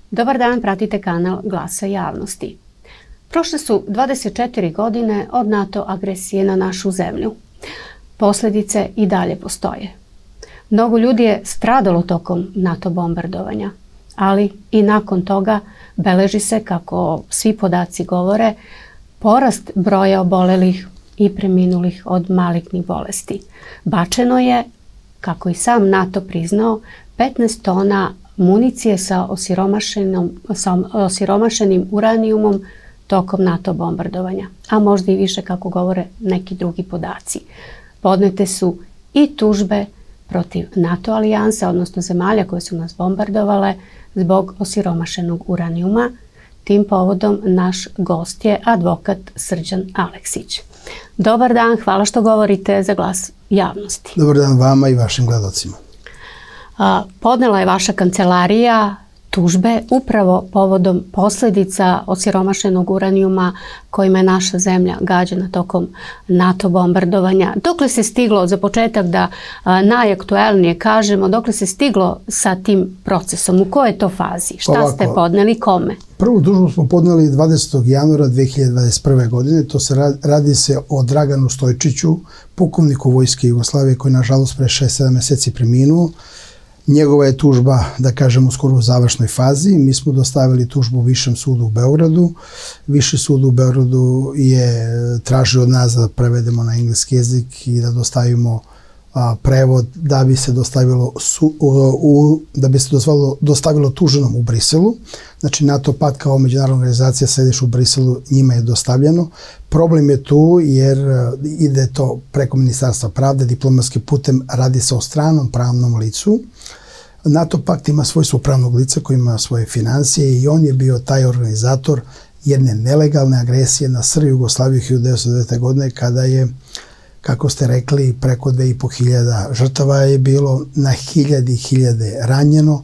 Dobar dan, pratite kanal Glasa javnosti. Prošle su 24 godine od NATO agresije na našu zemlju. Posljedice i dalje postoje. Mnogo ljudi je stradalo tokom NATO bombardovanja, ali i nakon toga beleži se, kako svi podaci govore, porast broja obolelih i preminulih od malignih bolesti. Bačeno je, kako i sam NATO priznao, 15 tona municije sa osiromašenim uranijumom tokom NATO bombardovanja, a možda i više, kako govore neki drugi podaci. Podnete su i tužbe protiv NATO alijansa, odnosno zemalja koje su nas bombardovale zbog osiromašenog uranijuma. Tim povodom naš gost je advokat Srđan Aleksić. Dobar dan, hvala što govorite za Glas javnosti. Dobar dan vama i vašim gledalcima. Podnela je vaša kancelarija tužbe upravo povodom posljedica osiromašenog uranijuma kojima je naša zemlja gađana tokom NATO bombardovanja. Dokle se stiglo, za početak da najaktuelnije kažemo, dokle se stiglo sa tim procesom? U kojoj je to fazi? Šta ste podneli, kome? Prvu tužbu smo podneli 20. januara 2021. godine. Radi se o Draganu Stojčiću, pukovniku Vojske Jugoslavije, koji nažalost pre 6-7 meseci preminuo. Njegova je tužba, da kažemo, skoro u završnoj fazi. Mi smo dostavili tužbu Višem sudu u Beogradu. Viši sud u Beogradu je tražio od nas da prevedemo na engleski jezik i da dostavimo prevod da bi se dostavilo tuženom u Briselu. Znači, NATO pakt kao međunarodna organizacija sediš u Briselu, njima je dostavljeno. Problem je tu jer ide to preko Ministarstva pravde, diplomatskim putem, radi se o stranom pravnom licu. NATO pakt ima svojstvo pravnog lica koji ima svoje financije i on je bio taj organizator jedne nelegalne agresije na Srbiju i Jugoslaviju 1909. godine, kada je, kako ste rekli, preko 2500 žrtava je bilo, na hiljade ranjeno,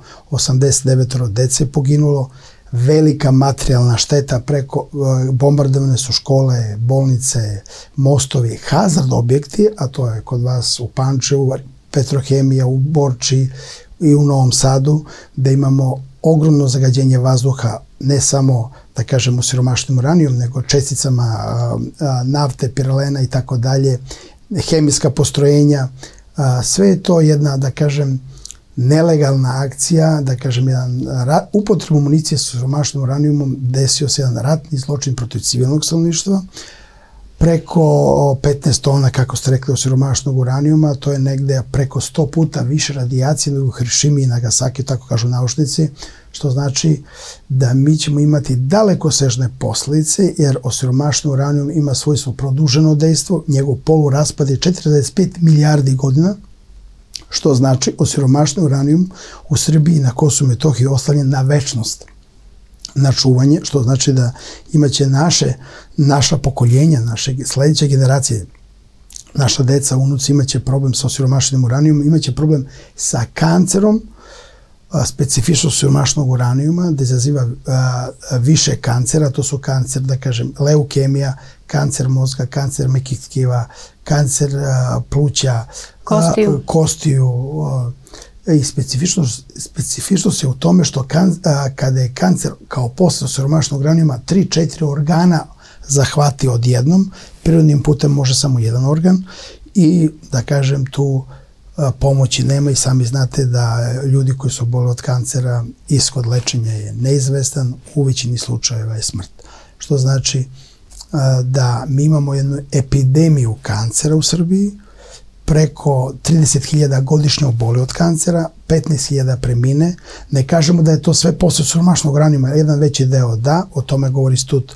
89 dece poginulo, velika materijalna šteta, preko bombardovane su škole, bolnice, mostovi, hazard objekti, a to je kod vas u Pančevu, Petrohemija, u Borči i u Novom Sadu, da imamo ogromno zagađenje vazduha, ne samo, da kažemo, siromašnim uranijom, nego česticama nafte, piralena i tako dalje, hemijska postrojenja. Sve je to jedna, da kažem, nelegalna akcija, da kažem, upotrebu municije sa siromašnim uranijumom. Desio se jedan ratni zločin protiv civilnog stanovništva. Preko 15 tona, kako ste rekli, osiromašenog uranijuma, to je negde preko 100 puta više radijacije nego u Hirošimi i Nagasaki, tako kažu naučnici, što znači da mi ćemo imati dalekosežne posljedice, jer osiromašeni uranijum ima svojstvo produženo dejstvo, njegov poluraspad je 45 milijardi godina, što znači osiromašeni uranijum u Srbiji i na Kosovu i Metohiji ostavljen na večnost, na čuvanje, što znači da imaće naša pokoljenja, naše sledeće generacije, naša deca, unuci, imaće problem sa osiromašenim uranijumom, imaće problem sa kancerom, specifično siromašnog uranijuma, da izaziva više kancera. To su kancer, da kažem, leukemija, kancer mozga, kancer mekih tkiva, kancer pluća, kostiju. I specifičnost je u tome što kada je kancer kao posle siromašnog uranijuma 3-4 organa zahvati odjednom, prirodnim putem može samo jedan organ i, da kažem, tu pomoći nema i sami znate da ljudi koji su oboleli od kancera, ishod lečenja je neizvestan, u većini slučajeva je smrt. Što znači da mi imamo jednu epidemiju kancera u Srbiji, preko 30.000 godišnje obole od kancera, 15.000 premine. Ne kažemo da je to sve posle siromašnog uranijuma, jedan veći deo da, o tome govori Institut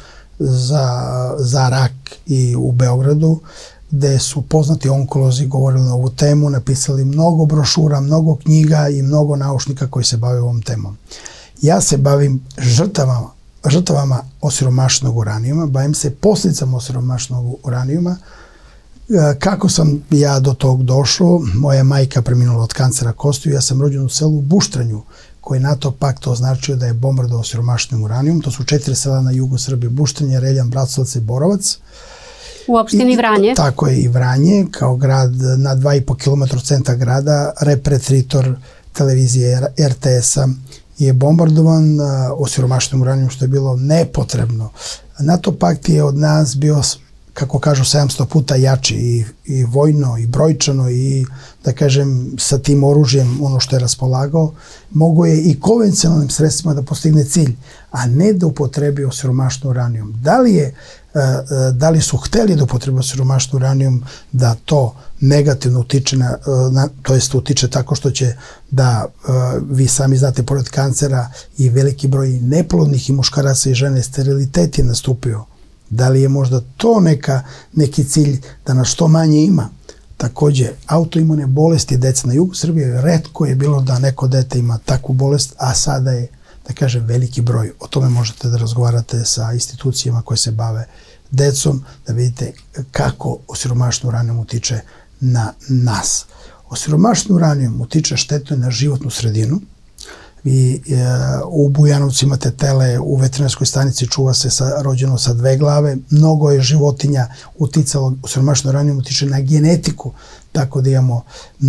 za rak i u Beogradu, gde su poznati onkolozi govorili na ovu temu, napisali mnogo brošura, mnogo knjiga i mnogo naučnika koji se bave ovom temom. Ja se bavim žrtvama osiromašenog uranijuma, bavim se posljedicama osiromašenog uranijuma. Kako sam ja do tog došao? Moja majka preminula od kancera kostiju, ja sam rođen u selu Buštranju, koji je NATO pakt označio da je bombardovao osiromašenim uranijumom. To su 4 sela na jugu Srbije: Buštranje, Reljan, Bratislav i Borovac. U opštini Vranje? Tako je, i Vranje, kao grad na 2,5 km centra grada, repretritor televizije RTS-a je bombardovan osiromašenim uranijumom, što je bilo nepotrebno. NATO pakt je od nas bio, kako kažu, 700 puta jači i vojno i brojčano i, da kažem, sa tim oružjem, ono što je raspolagao, mogo je i konvencionalnim sredstvima da postigne cilj, a ne da upotrebi osiromašen uranijum. Da li su hteli da upotrebi osiromašen uranijum, da to negativno utiče to jest utiče tako što će da, vi sami znate, pored kancera i veliki broj neplodnih i muškaraca i žene, sterilitet je nastupio. Da li je možda to neki cilj da nas što manje ima? Takođe, autoimune bolesti deca na jugu Srbije, retko je bilo da neko dete ima takvu bolest, a sada je, da kažem, veliki broj. O tome možete da razgovarate sa institucijama koje se bave decom, da vidite kako osiromašen uranijum utiče na nas. Osiromašen uranijum utiče štetno na životnu sredinu. Vi u Bujanovcu imate tele, u veterinarskoj stanici čuva se rođeno sa 2 glave. Mnogo je životinja uticalo, osiromašen uranijum utiče na genetiku, tako da imamo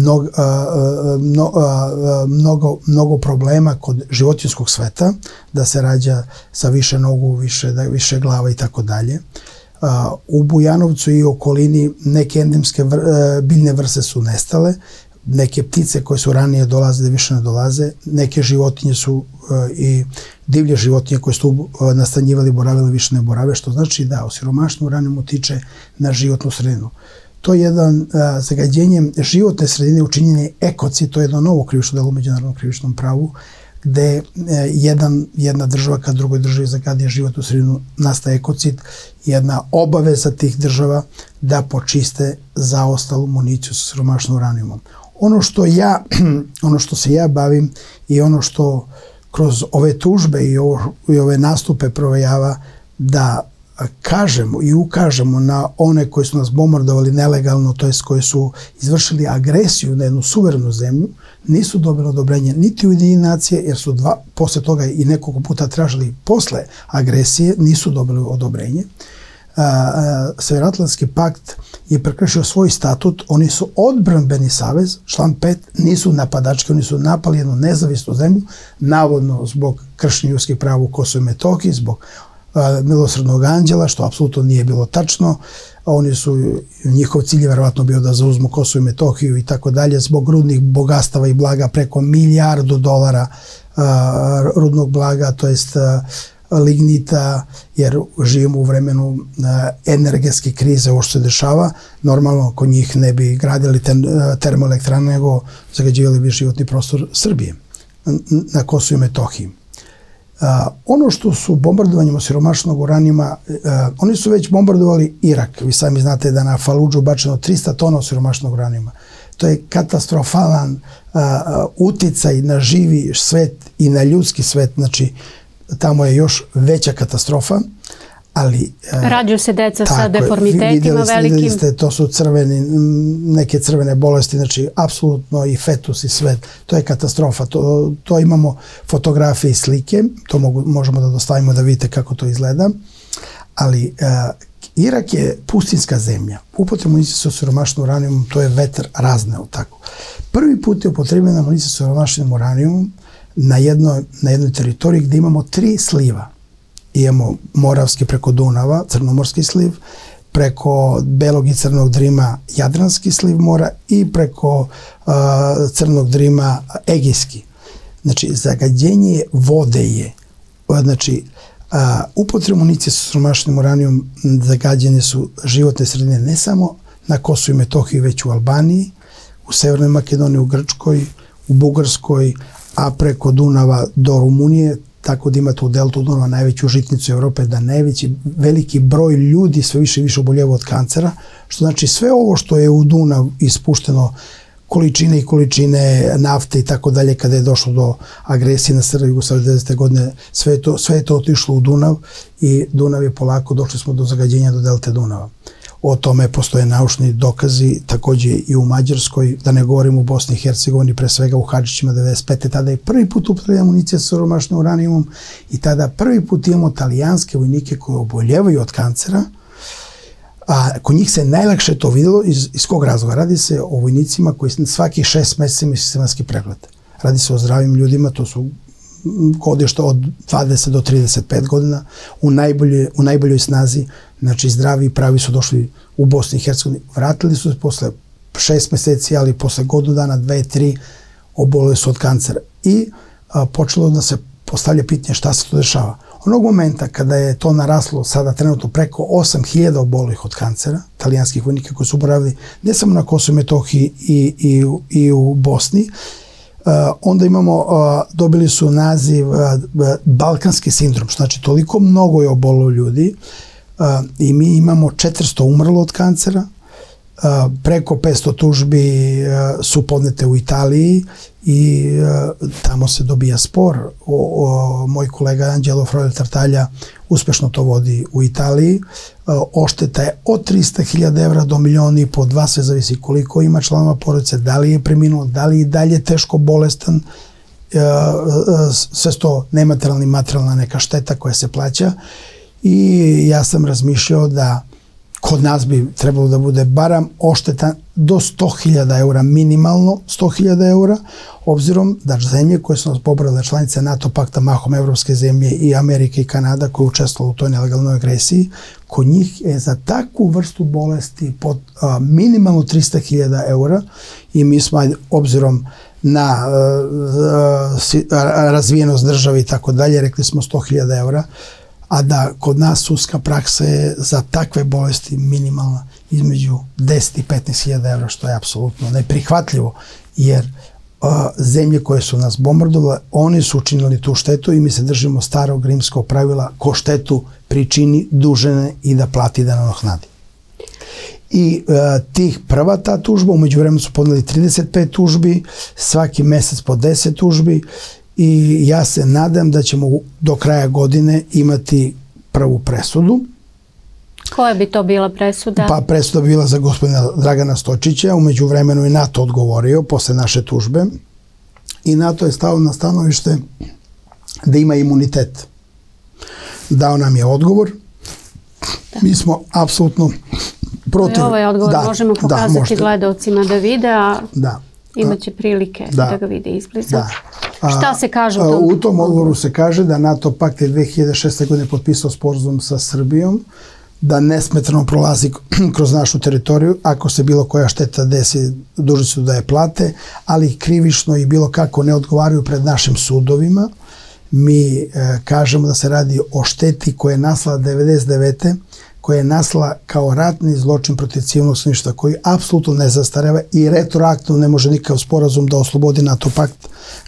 mnogo problema kod životinjskog sveta, da se rađa sa više nogu, više glava i tako dalje. U Bujanovcu i okolini neke endemske biljne vrste su nestale, neke ptice koje su ranije dolazile više ne dolaze, neke životinje su i divlje životinje koje su nastanjivali, boravili, više ne borave, što znači da osiromašen uranijum utiče na životnu sredinu. To je jedan zagađenjem životne sredine učinjenje ekocid, to je jedno novo krivično delo u međunarodnom krivičnom pravu, gde jedna država kad drugoj državi zagadi životnu sredinu, nastaje ekocid, jedna obaveza tih država da počiste zaostalu municiju sa osiromašenim uranijumom. Ono što se ja bavim i ono što kroz ove tužbe i ove nastupe provejava, da kažemo i ukažemo na one koji su nas bombardovali nelegalno, to jest koji su izvršili agresiju na jednu suverenu zemlju, nisu dobili odobrenje niti Ujedinjene nacije, jer su posle toga i nekoliko puta tražili posle agresije, nisu dobili odobrenje. Severnoatlantski pakt je prekršio svoj statut, oni su odbrambeni savez, član 5, nisu napadački, oni su napali jednu nezavisnu zemlju, navodno zbog kršenja ljudskih prava u Kosovu i Metohiji, zbog milosrdnog anđela, što apsolutno nije bilo tačno. Njihov cilj je verovatno bio da zauzmu Kosovo i Metohiju i tako dalje, zbog rudnih bogatstava i blaga, preko $1 milijardu rudnog blaga, to jest lignita, jer živimo u vremenu energetske krize, ovo što se dešava. Normalno, kod njih ne bi gradili termoelektrane, nego zagađivali bi životni prostor Srbije na Kosovu i Metohiji. Ono što su bombardovanjem osiromašenog uranijuma, oni su već bombardovali Irak. Vi sami znate da na Faludžu bačeno 300 tona osiromašenog uranijuma. To je katastrofalan uticaj na živi svet i na ljudski svet. Znači, tamo je još veća katastrofa, ali... Rađaju se deca sa deformitetima velikim. Vidjeli ste, to su neke crvene bolesti, znači apsolutno i fetus i sve. To je katastrofa. To imamo fotografije i slike, to možemo da dostavimo da vidite kako to izgleda, ali Irak je pustinska zemlja. Upotrebna municija sa osiromašenim uranijumom, to je vetar razneo tako. Prvi put je upotrebljena municija sa osiromašenim uranijumom na jednoj teritoriji gde imamo 3 sliva. Imamo Moravski preko Dunava, Crnomorski sliv, preko Belog i Crnog Drima Jadranski sliv mora i preko Crnog Drima Egejski. Znači, zagađenje vode je, znači, upotrebu municije sa osiromašenim uranijumom zagađene su životne sredine ne samo na Kosovu i Metohiji, već u Albaniji, u Severnoj Makedoniji, u Grčkoj, u Bugarskoj, a preko Dunava do Rumunije, tako da imate u deltu Dunava najveću žitnicu Evrope, da veliki broj ljudi sve više i više oboljeva od kancera, što znači sve ovo što je u Dunav ispušteno, količine i količine nafte i tako dalje, kada je došlo do agresije na Srbiju u 90. godine, sve je to otišlo u Dunav i Dunav je polako, došli smo do zagađenja do delte Dunava. O tome postoje naučni dokazi, takođe i u Mađarskoj, da ne govorim u Bosni i Hercegovini, pre svega u Hadžićima 95. Tada je prvi put upotrebljena municija sa osiromašenim uranijumom i tada prvi put imamo talijanske vojnike koji oboljevaju od kancera, a kod njih se najlakše to videlo. Iz kog razloga? Radi se o vojnicima koji svakih 6 meseci imaju sistematski pregled. Radi se o zdravim ljudima, to su godišta od 20 do 35 godina, u najboljoj snazi, znači zdravi i pravi su došli u Bosni i Hercegovini. Vratili su se posle 6 meseci, ali posle godinu dana, 2-3, oboleli su od kancera. I počelo da se postavlja pitanje šta se to dešava. Onog momenta kada je to naraslo sada trenutno preko 8.000 obolelih od kancera, talijanskih vojnika koji su boravili ne samo na Kosovu i Metohiji i u Bosni, onda imamo, dobili su naziv balkanski sindrom, što znači toliko mnogo je obolelo ljudi i mi imamo 400 umrlo od kancera, preko 500 tužbi su podnete u Italiji i tamo se dobija spor. Moj kolega Anđelo Frolje Tartaglia uspešno to vodi u Italiji. Ošteta je od 300.000 evra do 1,5 miliona, dva, sve zavisi koliko ima članova porodice, da li je preminuo, da li je dalje teško bolestan, sve to nematerijalna i materijalna neka šteta koja se plaća. I ja sam razmišljao da kod nas bi trebalo da bude barem ošteta do 100.000 eura, minimalno 100.000 eura, obzirom da zemlje koje su nas pobrale članice NATO pakta, mahom evropske zemlje i Amerika i Kanada koje učestvovali u toj nelegalnoj agresiji, kod njih je za takvu vrstu bolesti pod minimalno 300.000 eura i mi smo, obzirom na razvijenost države i tako dalje, rekli smo 100.000 eura, a da kod nas sudska praksa je za takve bolesti minimalna između 10 i 15.000 evra, što je apsolutno neprihvatljivo, jer zemlje koje su nas bombardovale, oni su učinili tu štetu i mi se držimo starog rimskog pravila ko štetu pričini dužne i da plati da nadoknadi. I tih prva ta tužba, umeđu vremenu su podneli 35 tužbi, svaki mesec po 10 tužbi, i ja se nadam da ćemo do kraja godine imati prvu presudu. Koja bi to bila presuda? Pa presuda bi bila za gospodina Dragana Stočića, umeđu vremenu je NATO odgovorio posle naše tužbe i NATO je stao na stanovište da ima imunitet. Dao nam je odgovor. Mi smo apsolutno protiv. Ovaj odgovor možemo pokazati gledalcima da vide, a imaće prilike da ga vide izbliza. Šta se kaže u tom? U tom odgovoru se kaže da NATO pakt je 2006. godine potpisao sporazum sa Srbijom, da nesmetano prolazi kroz našu teritoriju, ako se bilo koja šteta desi, dužni su da je plate, ali krivično i bilo kako ne odgovaraju pred našim sudovima. Mi kažemo da se radi o šteti koja je nastala 1999. koja je nastala kao ratni zločin protiv civilnog stanovništva, koji apsolutno ne zastareva i retroaktivno ne može nikakav sporazum da oslobodi NATO pakt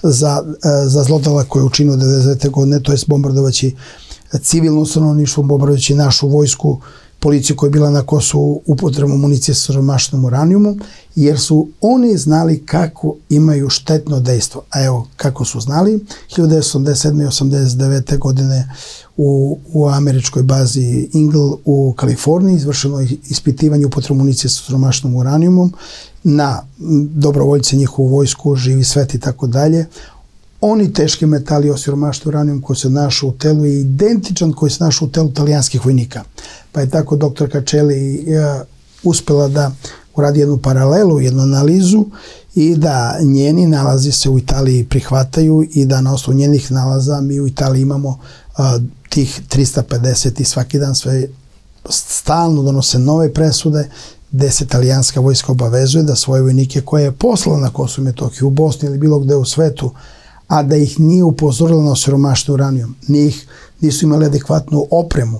za zlodela koje je učinio 1999. godine, to je bombardovaći civilno stanovništvo, bombardovaći našu vojsku, policiju koja je bila na Kosovu upotrebom municije sa siromašnim uranijumom, jer su oni znali kako imaju štetno dejstvo. A evo kako su znali, 1987. i 1989. godine u američkoj bazi Ingle u Kaliforniji izvršeno ispitivanje upotrebe municije sa siromašnim uranijumom na dobrovoljce, njihovu vojsku, živi svet i tako dalje. Oni teški metali osiromašeni uranijum koji se našao u telu je identičan koji se našao u telu talijanskih vojnika. Pa je tako doktor Kačeli uspela da uradi jednu paralelu, jednu analizu i da njeni nalazi se u Italiji prihvataju i da na osnovu njenih nalaza mi u Italiji imamo tih 350 i svaki dan sve stalno donose nove presude gde se talijanska vojska obavezuje da svoje vojnike koje je poslala na Kosovo i Metohiju, u Bosni ili bilo gde u svetu, a da ih nije upozorila na osiromašeni uranijum, nisu imali adekvatnu opremu,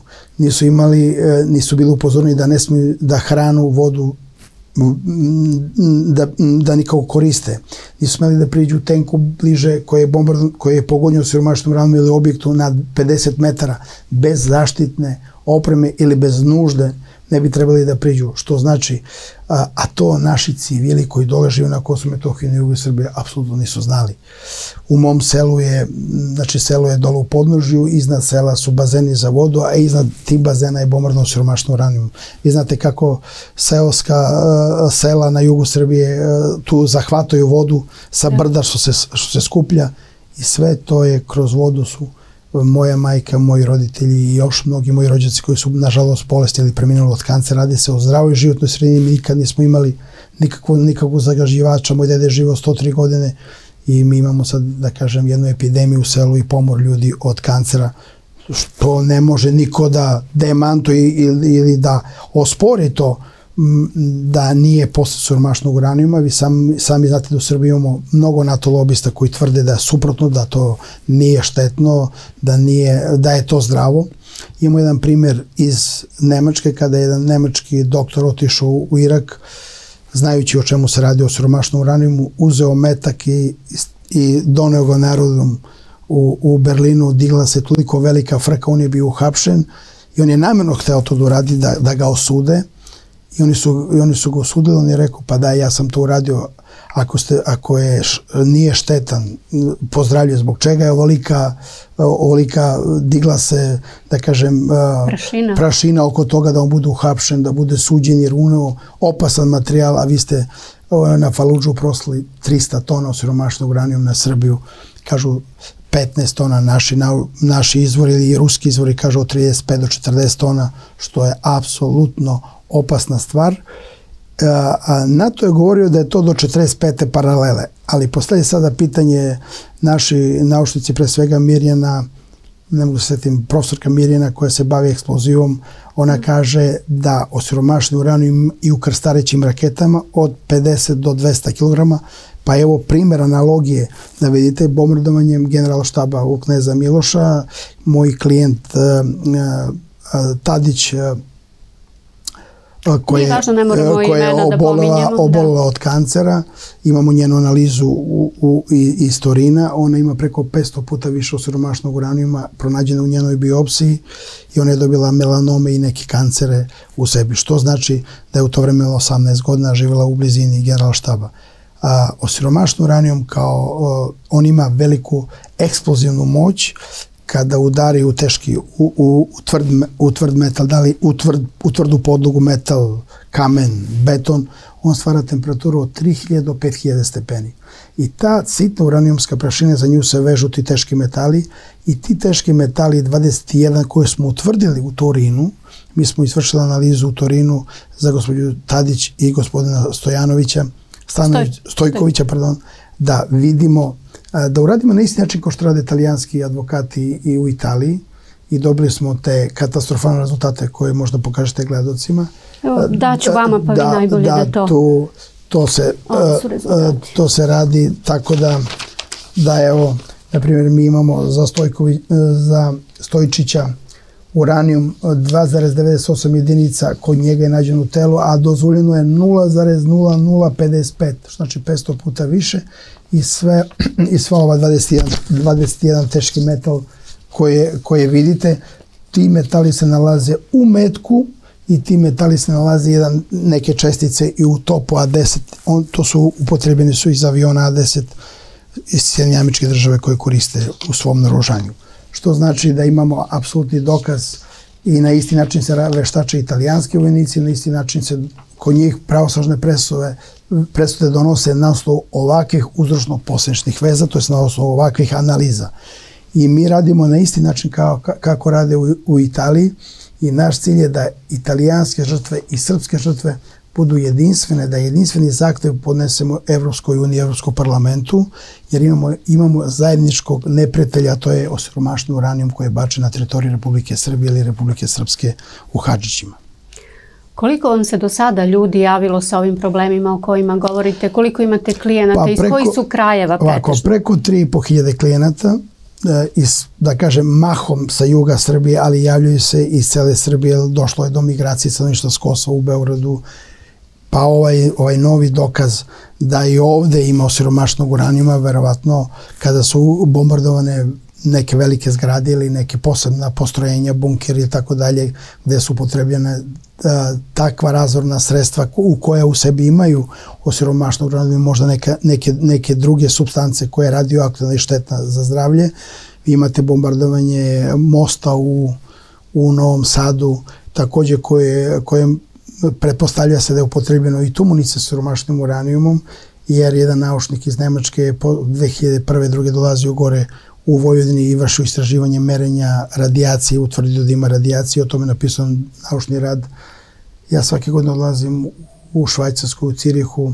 nisu bili upozoreni da ne smiju da hranu, vodu, da nikako koriste. Nisu smeli da priđu tenku bliže koji je pogonio osiromašenom uranijum ili objektu na 50 metara bez zaštitne opreme ili bez nužde ne bi trebali da priđu, što znači, a to naši civili koji dole žive na Kosovu i Metohiji na jugu Srbije apsolutno nisu znali. U mom selu je, znači selo je dole u podnožju, iznad sela su bazeni za vodu, a iznad tih bazena je bombardovano siromašnim uranijumom. Vi znate kako seoska sela na jugu Srbije tu zahvataju vodu sa brda što se skuplja i sve to je kroz vodu su moja majka, moji roditelji i još mnogi moji rođaci koji su nažalost bolesti ili preminuli od kancera. Radi se o zdravoj životnoj sredini, mi nikad nismo imali nikakvog zagađivača, moj dede je živio 103 godine i mi imamo sad, da kažem, jednu epidemiju u selu i pomor ljudi od kancera, što ne može niko da demantuje ili da ospori to da nije posle siromašnog uranijuma. Vi sami znate da u Srbiji imamo mnogo NATO lobista koji tvrde da je suprotno, da to nije štetno, da je to zdravo. Imamo jedan primer iz Nemačke, kada je jedan nemački doktor otišao u Irak, znajući o čemu se radi o siromašnom uranijumu, uzeo metak i doneo ga narodom u Berlinu. Digla se toliko velika frka, on je bio uhapšen i on je namjerno hteo to da uradi, da ga osude. I oni su ga osudili, on je rekao, pa da, ja sam to uradio, ako nije štetan, pozdravlja, zbog čega je ovolika digla se, da kažem, prašina oko toga da on bude uhapšen, da bude suđen, jer uneo opasan materijal, a vi ste na Faludžu prosli 300 tona osiromašenog uranijuma na Srbiju, kažu 15 tona, naši izvori ili ruski izvori kažu od 35 do 40 tona, što je apsolutno opasna stvar. NATO je govorio da je to do 45. paralele, ali postoji sada pitanje, naši naučnici, pre svega Mirjana, ne mogu se setim, profesorka Mirjana koja se bavi eksplozivom, ona kaže da osiromašeni uranijum i u krstarećim raketama od 50 do 200 kg, pa evo primjer analogije, da vidite, bombardovanjem generalštaba u kneza Miloša, moj klijent Tadić, koja je obolela od kancera. Imamo njenu analizu iz Torina. Ona ima preko 500 puta više osiromašenog uranijuma pronađena u njenoj biopsiji i ona je dobila melanome i neke kancere u sebi. Što znači da je u to vreme 18 godina živjela u blizini generalštaba. Osiromašen uranijum, on ima veliku eksplozivnu moć. Kada udari u teški, u tvrd metal, da li u tvrdu podlogu, metal, kamen, beton, on stvara temperaturu od 3000 do 5000 stepeni. I ta sitna uranijumska prašina, za nju se vežu ti teški metali i ti teški metali 21 koje smo utvrdili u Torinu, mi smo izvršili analizu u Torinu za gospođu Tadić i gospodina Stojkovića, da vidimo, da uradimo na isti način kao što rade italijanski advokati i u Italiji i dobili smo te katastrofalne rezultate koje možda pokažete gledalcima. Daću vama, pa vi najbolje da to... To se radi tako da evo, na primjer, mi imamo za Stojčića uranijum 2,98 jedinica, kod njega je nađen u telu, a dozvoljeno je 0,0055, što znači 500 puta više, i sva ova 21 teški metal koje vidite, ti metali se nalaze u metku i ti metali se nalaze neke čestice i u topu A10, to su upotrebljeni su iz aviona A10 iz Sjedinjenih Američkih Država koje koriste u svom naoružanju. Što znači da imamo apsolutni dokaz i na isti način se veštače italijanski vojnici, na isti način se kod njih pravosnažne presude donose na osnovu ovakvih uzročno-posledičnih veza, to je na osnovu ovakvih analiza. I mi radimo na isti način kako rade u Italiji i naš cilj je da italijanske žrtve i srpske žrtve budu jedinstvene, da jedinstveni zahtev podnesemo Evropskoj uniji, Evropskom parlamentu, jer imamo zajedničkog neprijatelja, to je osiromašeni uranijum koji je bačen na teritoriji Republike Srbije ili Republike Srpske u Hadžićima. Koliko vam se do sada ljudi javilo sa ovim problemima o kojima govorite? Koliko imate klijenata? Iz kojih su krajeva pretežno? Preko 3500 klijenata, da kažem, mahom sa juga Srbije, ali javljaju se iz cele Srbije, došlo je do migracije stanovništva s Kosova u Beogradu, pa ovaj novi dokaz da i ovde ima osiromašenog uranijuma, verovatno kada su bombardovane neke velike zgrade ili neke posebna postrojenja, bunkeri i tako dalje, gde su upotrebljene takva razorna sredstva u koja u sebi imaju osiromašenog uranijuma, možda neke druge supstance koje je radioaktivna i štetna za zdravlje. Vi imate bombardovanje mosta u Novom Sadu, takođe koje pretpostavlja se da je upotrebljeno i tu municija s osiromašenim uranijumom, jer jedan naučnik iz Nemačke 2001. dolazio gore u Vojvodini i vršio istraživanje merenja radijacije, utvrdio da ima radijacije, o tome je napisan naučni rad. Ja svake godine odlazim u Švajcarsku, u Cirihu,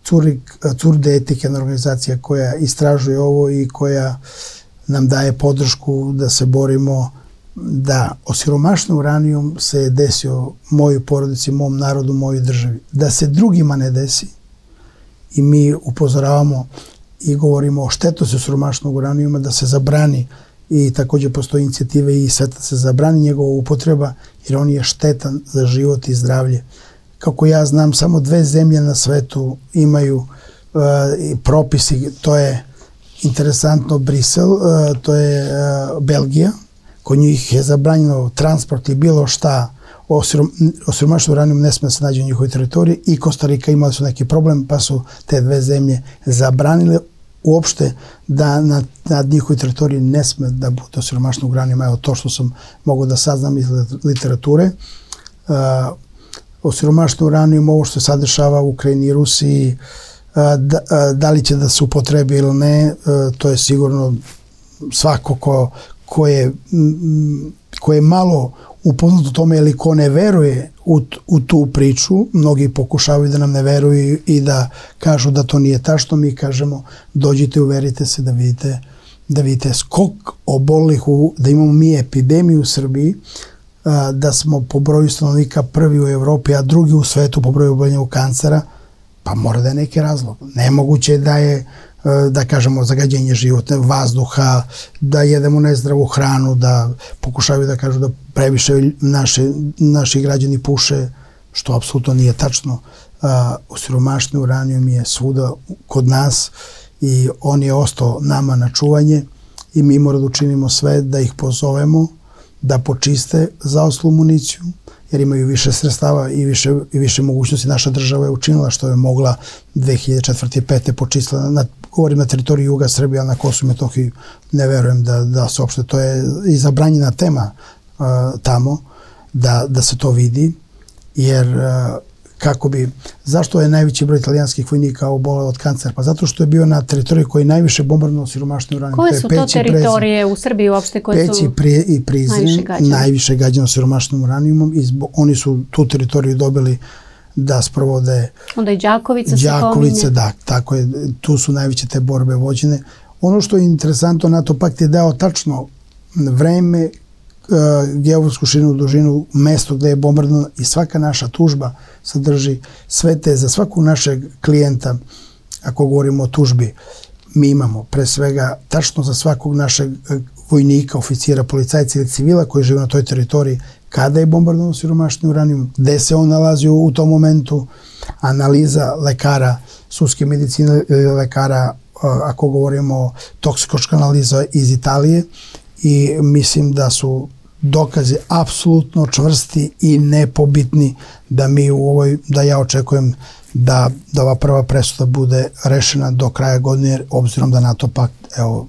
Curdetike, jedna organizacija koja istražuje ovo i koja nam daje podršku da se borimo da osiromašen uranijum se desio mojoj porodici, mom narodu, mojoj državi. Da se drugima ne desi i mi upozoravamo i govorimo o štetnosti osiromašenog uranijuma da se zabrani i također postoji inicijative i sveta se zabrani njegova upotreba jer on je štetan za život i zdravlje. Kako ja znam, samo 2 zemlje na svetu imaju propisi, to je interesantno Brisel, to je Belgija, kod njih je zabranjeno transport i bilo šta, osiromašen uranijum ne sme da se nađe u njihovoj teritoriji i Kostarika imali su neki problem pa su te 2 zemlje zabranile uopšte da na njihovoj teritoriji ne sme da bude osiromašenog uranijuma. Evo to što sam mogao da saznam iz literature. Osiromašen uranijum, ovo što se sad dešava u Ukrajini i Rusiji, da li će da se upotrebi ili ne, to je sigurno svako ko je malo upoznat u tome ili ko ne veruje u tu priču. Mnogi pokušavaju da nam ne veruju i da kažu da to nije tačno. Mi kažemo dođite, uverite se da vidite skok obolelih, da imamo mi epidemiju u Srbiji, da smo po broju stanovnika prvi u Evropi, a drugi u svetu po broju oboljenja od kancera, pa mora da je neki razlog. Nemoguće da je, da kažemo, zagađenje životne vazduha, da jedemo nezdravu hranu, da pokušavaju da kažu da previše naši građani puše, što apsolutno nije tačno. Osiromašen uranijum je svuda kod nas i on je ostao nama na čuvanje i mi moramo da učinimo sve da ih pozovemo da počiste zaoslu municiju, jer imaju više sredstava i više mogućnosti. Naša država je učinila što je mogla 2004. i 2005. počistila, govorim na teritoriji juga Srbije, ali na Kosovu i Metohiji ne verujem da se uopšte, to je i zabranjena tema tamo, da se to vidi, jer zašto je najveći broj italijanskih vojnika oboleo od kancera? Pa zato što je bio na teritoriji koji je najviše bombardovano osiromašenim uranijumom. Koje su to teritorije u Srbiji uopšte koje su i Prizren, najviše gađano osiromašenim uranijumom i oni su tu teritoriju dobili da sprovode. Onda i Đakovica se pominje. Da, tako je, tu su najveće te borbe vođene. Ono što je interesantno, NATO pakt je dao tačno vreme, geografsku širinu, dužinu, mesto gde je bombardovano i svaka naša tužba sadrži sve te, za svakog našeg klijenta, ako govorimo o tužbi, mi imamo pre svega tačno za svakog našeg vojnika, oficira, policajca ili civila koji žive na toj teritoriji, kada je bombardovan osiromašeni uranijum, gde se on nalazio u tom momentu, analiza lekara, sudske medicine ili lekara, ako govorimo o toksikološka analiza iz Italije, i mislim da su dokazi apsolutno čvrsti i nepobitni da ja očekujem da ova prva presuda bude rešena do kraja godine, jer obzirom da NATO pakt, evo,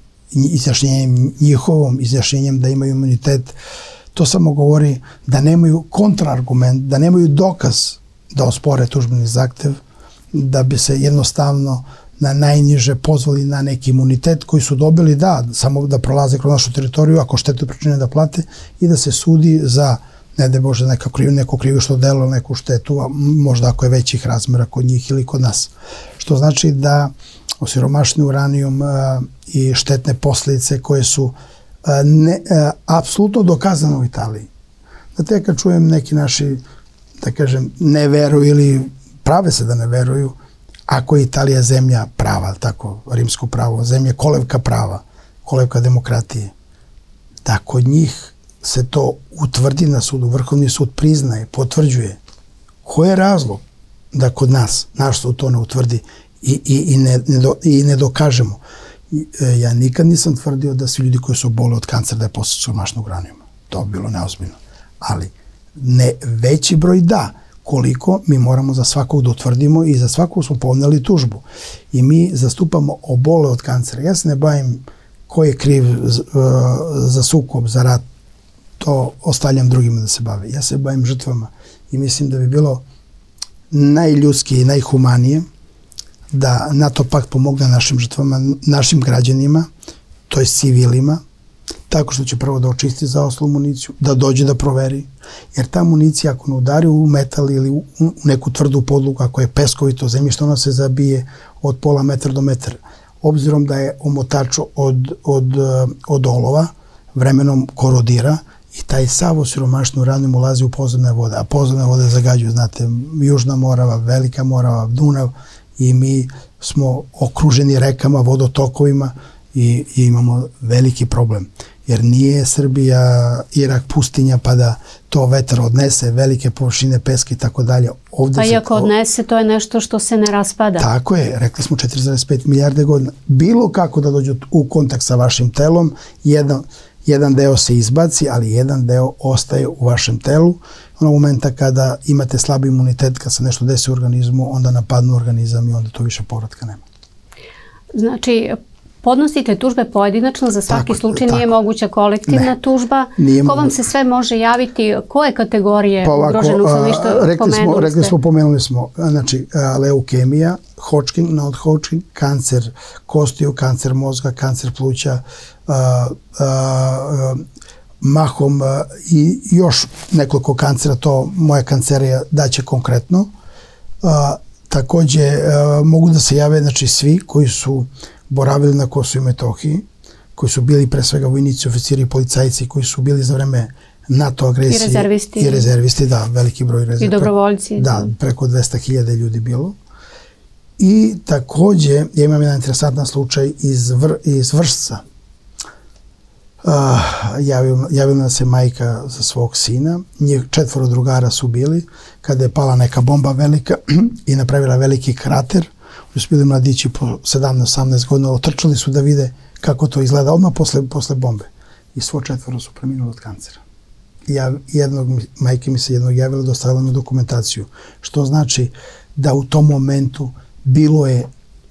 njihovom izjašnjenjem da imaju imunitet, to samo govori da nemaju kontraargument, da nemaju dokaz da ospore tužbeni zahtev, da bi se jednostavno na najniže pozvali na neki imunitet koji su dobili, samo da prolaze kroz našu teritoriju, ako štetu pričine da plate i da se sudi za, ne da Bože, neko krivično delo, neku štetu, a možda ako je većih razmera kod njih ili kod nas. Što znači da osiromašeni uranijum i štetne posljedice koje su apsolutno dokazane u Italiji. Znate, kad čujem neki naši, da kažem, ne veruju ili prave se da ne veruju, ako je Italija zemlja prava, tako, rimsko pravo, zemlja kolevka prava, kolevka demokratije, da kod njih se to utvrdi na sudu, Vrhovni sud priznaje, potvrđuje. Koji je razlog da kod nas, naš sud to ne utvrdi i ne dokažemo? Ja nikad nisam tvrdio da svi ljudi koji su oboleli od kancera da je posle osiromašenog uranijuma. To bi bilo neozbiljno. Ali veći broj da. Koliko mi moramo za svakog da utvrdimo i za svakog smo podneli tužbu. I mi zastupamo obole od kancera. Ja se ne bavim ko je kriv za sukob, za rat. To ostavljam drugima da se bave. Ja se bavim žrtvama i mislim da bi bilo najljudskije i najhumanije da NATO pakt pomogne našim žrtvama, našim građanima, to je civilima, tako što će prvo da očisti zaoslu municiju, da dođe da proveri, jer ta municija ako ne udari u metal ili u neku tvrdu podlogu, ako je peskovito zemljište, ona se zabije od pola metra do metra. Obzirom da je omotač od olova, vremenom korodira i taj sav osiromašeni uranijum ulazi u podzemne vode, a podzemne vode zagađuju, znate, Južna Morava, Velika Morava, Dunav, i mi smo okruženi rekama, vodotokovima i imamo veliki problem. Jer nije Srbija, Irak pustinja pa da to vetar odnese, velike površine, peske i tako dalje. Pa iako odnese, to je nešto što se ne raspada. Tako je, rekli smo 4,5 milijarde godina. Bilo kako da dođu u kontakt sa vašim telom, jedan deo se izbaci, ali jedan deo ostaje u vašem telu. Onog momenta kada imate slab imunitet, kad se nešto desi u organizmu, onda napadnu organizam i onda to više povratka nema. Znači, podnosite tužbe pojedinačno, za svaki slučaj nije moguća kolektivna tužba. Ko vam se sve može javiti? Koje kategorije ugroženog stanovništva pomenuli smo? Znači, leukemija, Hodgkin, non-Hodgkin, kancer kostiju, kancer mozga, kancer pluća, mahom i još nekoliko kancera, to moja kancerija daće konkretno. Takođe, mogu da se jave svi koji su boravili na Kosovu i Metohiji, koji su bili pre svega vojnici, oficiri i policajci, koji su bili za vreme NATO agresije. I rezervisti, da, veliki broj rezervisti. I dobrovoljci. Da, preko 200.000 ljudi bilo. I takođe, ja imam jedan interesantan slučaj iz Vršca. Javila nam se majka za svog sina, njih 4 drugara su bili, kada je pala neka bomba velika i napravila veliki krater. Oni su bili mladići po 17-18 godina, otrčali su da vide kako to izgleda odmah posle bombe. I svo 4 su preminuli od kancera. Majke mi se jednog javila, dostavila mi dokumentaciju, što znači da u tom momentu bilo je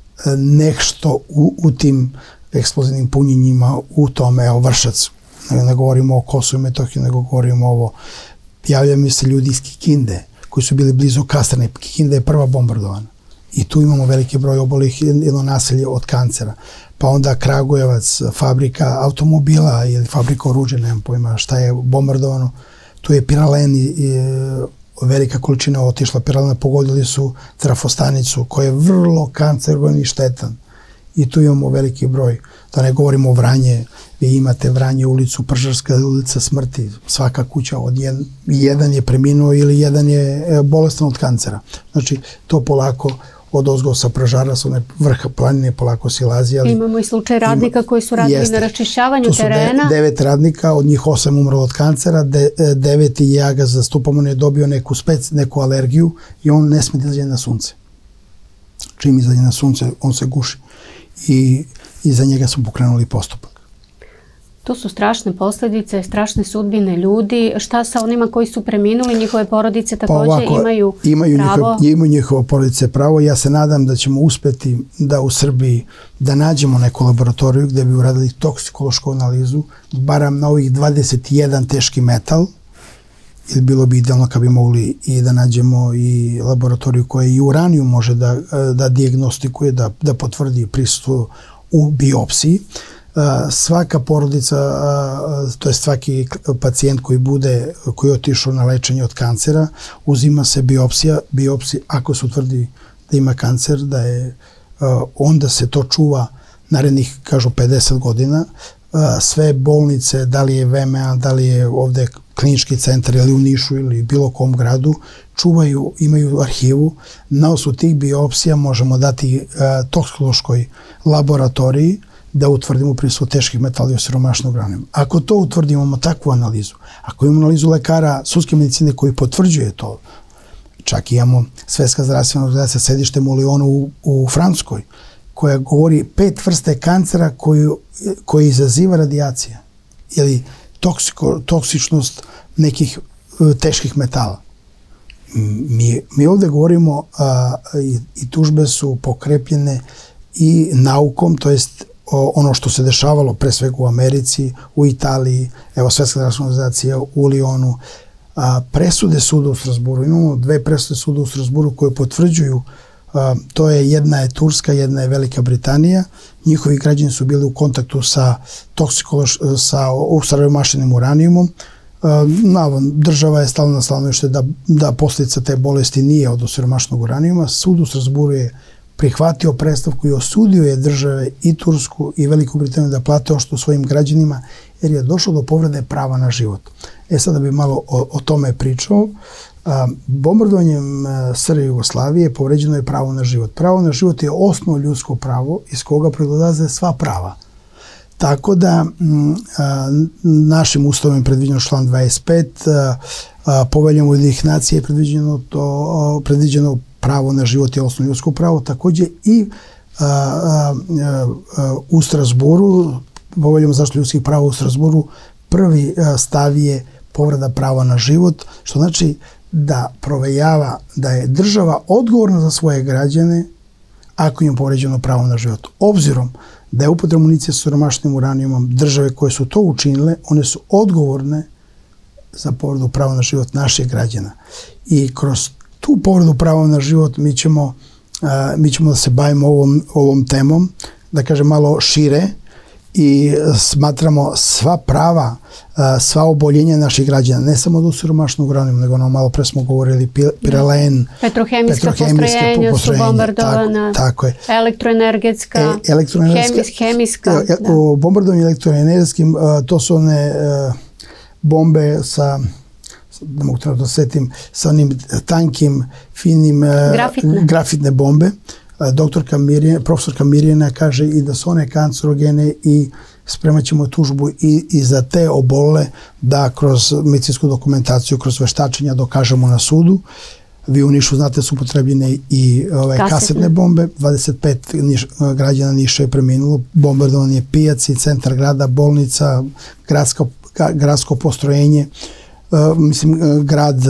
nešto u tim eksplozivnim punjenjima, u tome, evo Vršac, ne govorimo o Kosovu i Metohiji, nego govorimo ovo, javljaju mi se ljudi iz Kikinde, koji su bili blizu Kastrane. Kikinda je prva bombardovana. I tu imamo veliki broj obolih, jedno naselje od kancera. Pa onda Kragujevac, fabrika automobila ili fabrika oruđa, nemam pojma šta je bombardovano. Tu je piralen i velika količina otišla piralena, pogodili su trafostanicu koja je vrlo kancerogen i štetan. I tu imamo veliki broj. Da ne govorimo o Vranje, vi imate Vranje ulicu, Pržarska ulica smrti, svaka kuća, jedan je preminuo ili jedan je bolestan od kancera. Znači, to polako od ozgo sa Pržara, sa vrha planine, polako silazi. Imamo i slučaj radnika koji su radili na raščišćavanju terena. Tu su 9 radnika, od njih 8 umrlo od kancera, 9. ja ga zastupam, on je dobio neku alergiju i on ne smije da izađe na sunce. Čim izađe na sunce, on se guši. I za njega su pokrenuli postupak. To su strašne posledice, strašne sudbine ljudi. Šta sa onima koji su preminuli, njihove porodice takođe imaju pravo? Imaju njihove porodice pravo. Ja se nadam da ćemo uspeti da u Srbiji da nađemo neku laboratoriju gde bi uradili toksikološku analizu, baram na ovih 21 teški metal, ili bilo bi idealno kad bi mogli i da nađemo i laboratoriju koja i uranijum može da dijagnostikuje, da potvrdi prisustvo u biopsiji. Svaka porodica, to je svaki pacijent koji je otišao na lečenje od kancera, uzima se biopsija, ako se utvrdi da ima kancer, onda se to čuva narednih, kažu, 50 godina. Sve bolnice, da li je VMA, da li je ovde klinički centar ili u Nišu ili bilo kom gradu, imaju arhivu. Na osnovu tih biopsija možemo dati toksikološkoj laboratoriji da utvrdimo prisustvo teških metala i osiromašenog uranijuma. Ako to utvrdimo, imamo takvu analizu. Ako imamo analizu lekara sudske medicine koji potvrđuje to, čak imamo Svetska zdravstvena organizacija sedištem u Lionu u Francuskoj, koja govori 5 vrste kancera koji izaziva radijacija ili toksičnost nekih teških metala. Mi ovde govorimo i tužbe su pokrepljene i naukom, to jest ono što se dešavalo pre svega u Americi, u Italiji, evo Svetska zdravstvena organizacija u Lionu, presude suda u Strasburu. Imamo 2 presude suda u Strasburu koje potvrđuju To je jedna je Turska, jedna je Velika Britanija. Njihovi građani su bili u kontaktu sa osiromašenim uranijumom. Država je stala na stanovište da posljedica te bolesti nije od osiromašenog uranijuma. Sud u Strasburu je prihvatio predstavku i osudio je države i Tursku i Veliku Britaniju da plate odštetu svojim građanima jer je došlo do povrede prava na život. Sada bih malo o tome pričao. Bombardovanjem SRJ Jugoslavije povređeno je pravo na život. Pravo na život je osnovno ljudsko pravo iz koga proizilaze sva prava. Tako da našim ustavom je predviđeno član 25, Poveljom Ujedinjenih nacija je predviđeno pravo na život je osnovno ljudsko pravo, takođe i u Strasburu, Poveljom zaštitu ljudskih prava u Strasburu, prvi stav je povreda prava na život, što znači da provejava da je država odgovorna za svoje građane ako im je povređeno pravo na život. Obzirom da je upotreba municije sa osiromašenim uranijumom, države koje su to učinile, one su odgovorne za povredu prava na život naših građana. I kroz tu povredu prava na život mi ćemo da se bavimo ovom temom, da kažem malo šire, i smatramo sva prava, sva oboljenja naših građana, ne samo od osiromašenog uranijuma, nego malo pre smo govorili Piralen, petrohemijska postrojenja su bombardovana, elektroenergetska, hemijska. Bombardovanje elektroenergetskim, to su one bombe sa, da mogu da setim, sa onim tankim, finim grafitne bombe. Profesorka Mirjana kaže i da su one kancerogene i spremat ćemo tužbu i za te obolele da kroz medicinsku dokumentaciju, kroz veštačenja dokažemo na sudu. Vi u Nišu znate su upotrebljene i kasetne bombe. 25 građana Niša je preminulo. Bombardovan je pijac i centar grada, bolnica, gradsko postrojenje, grad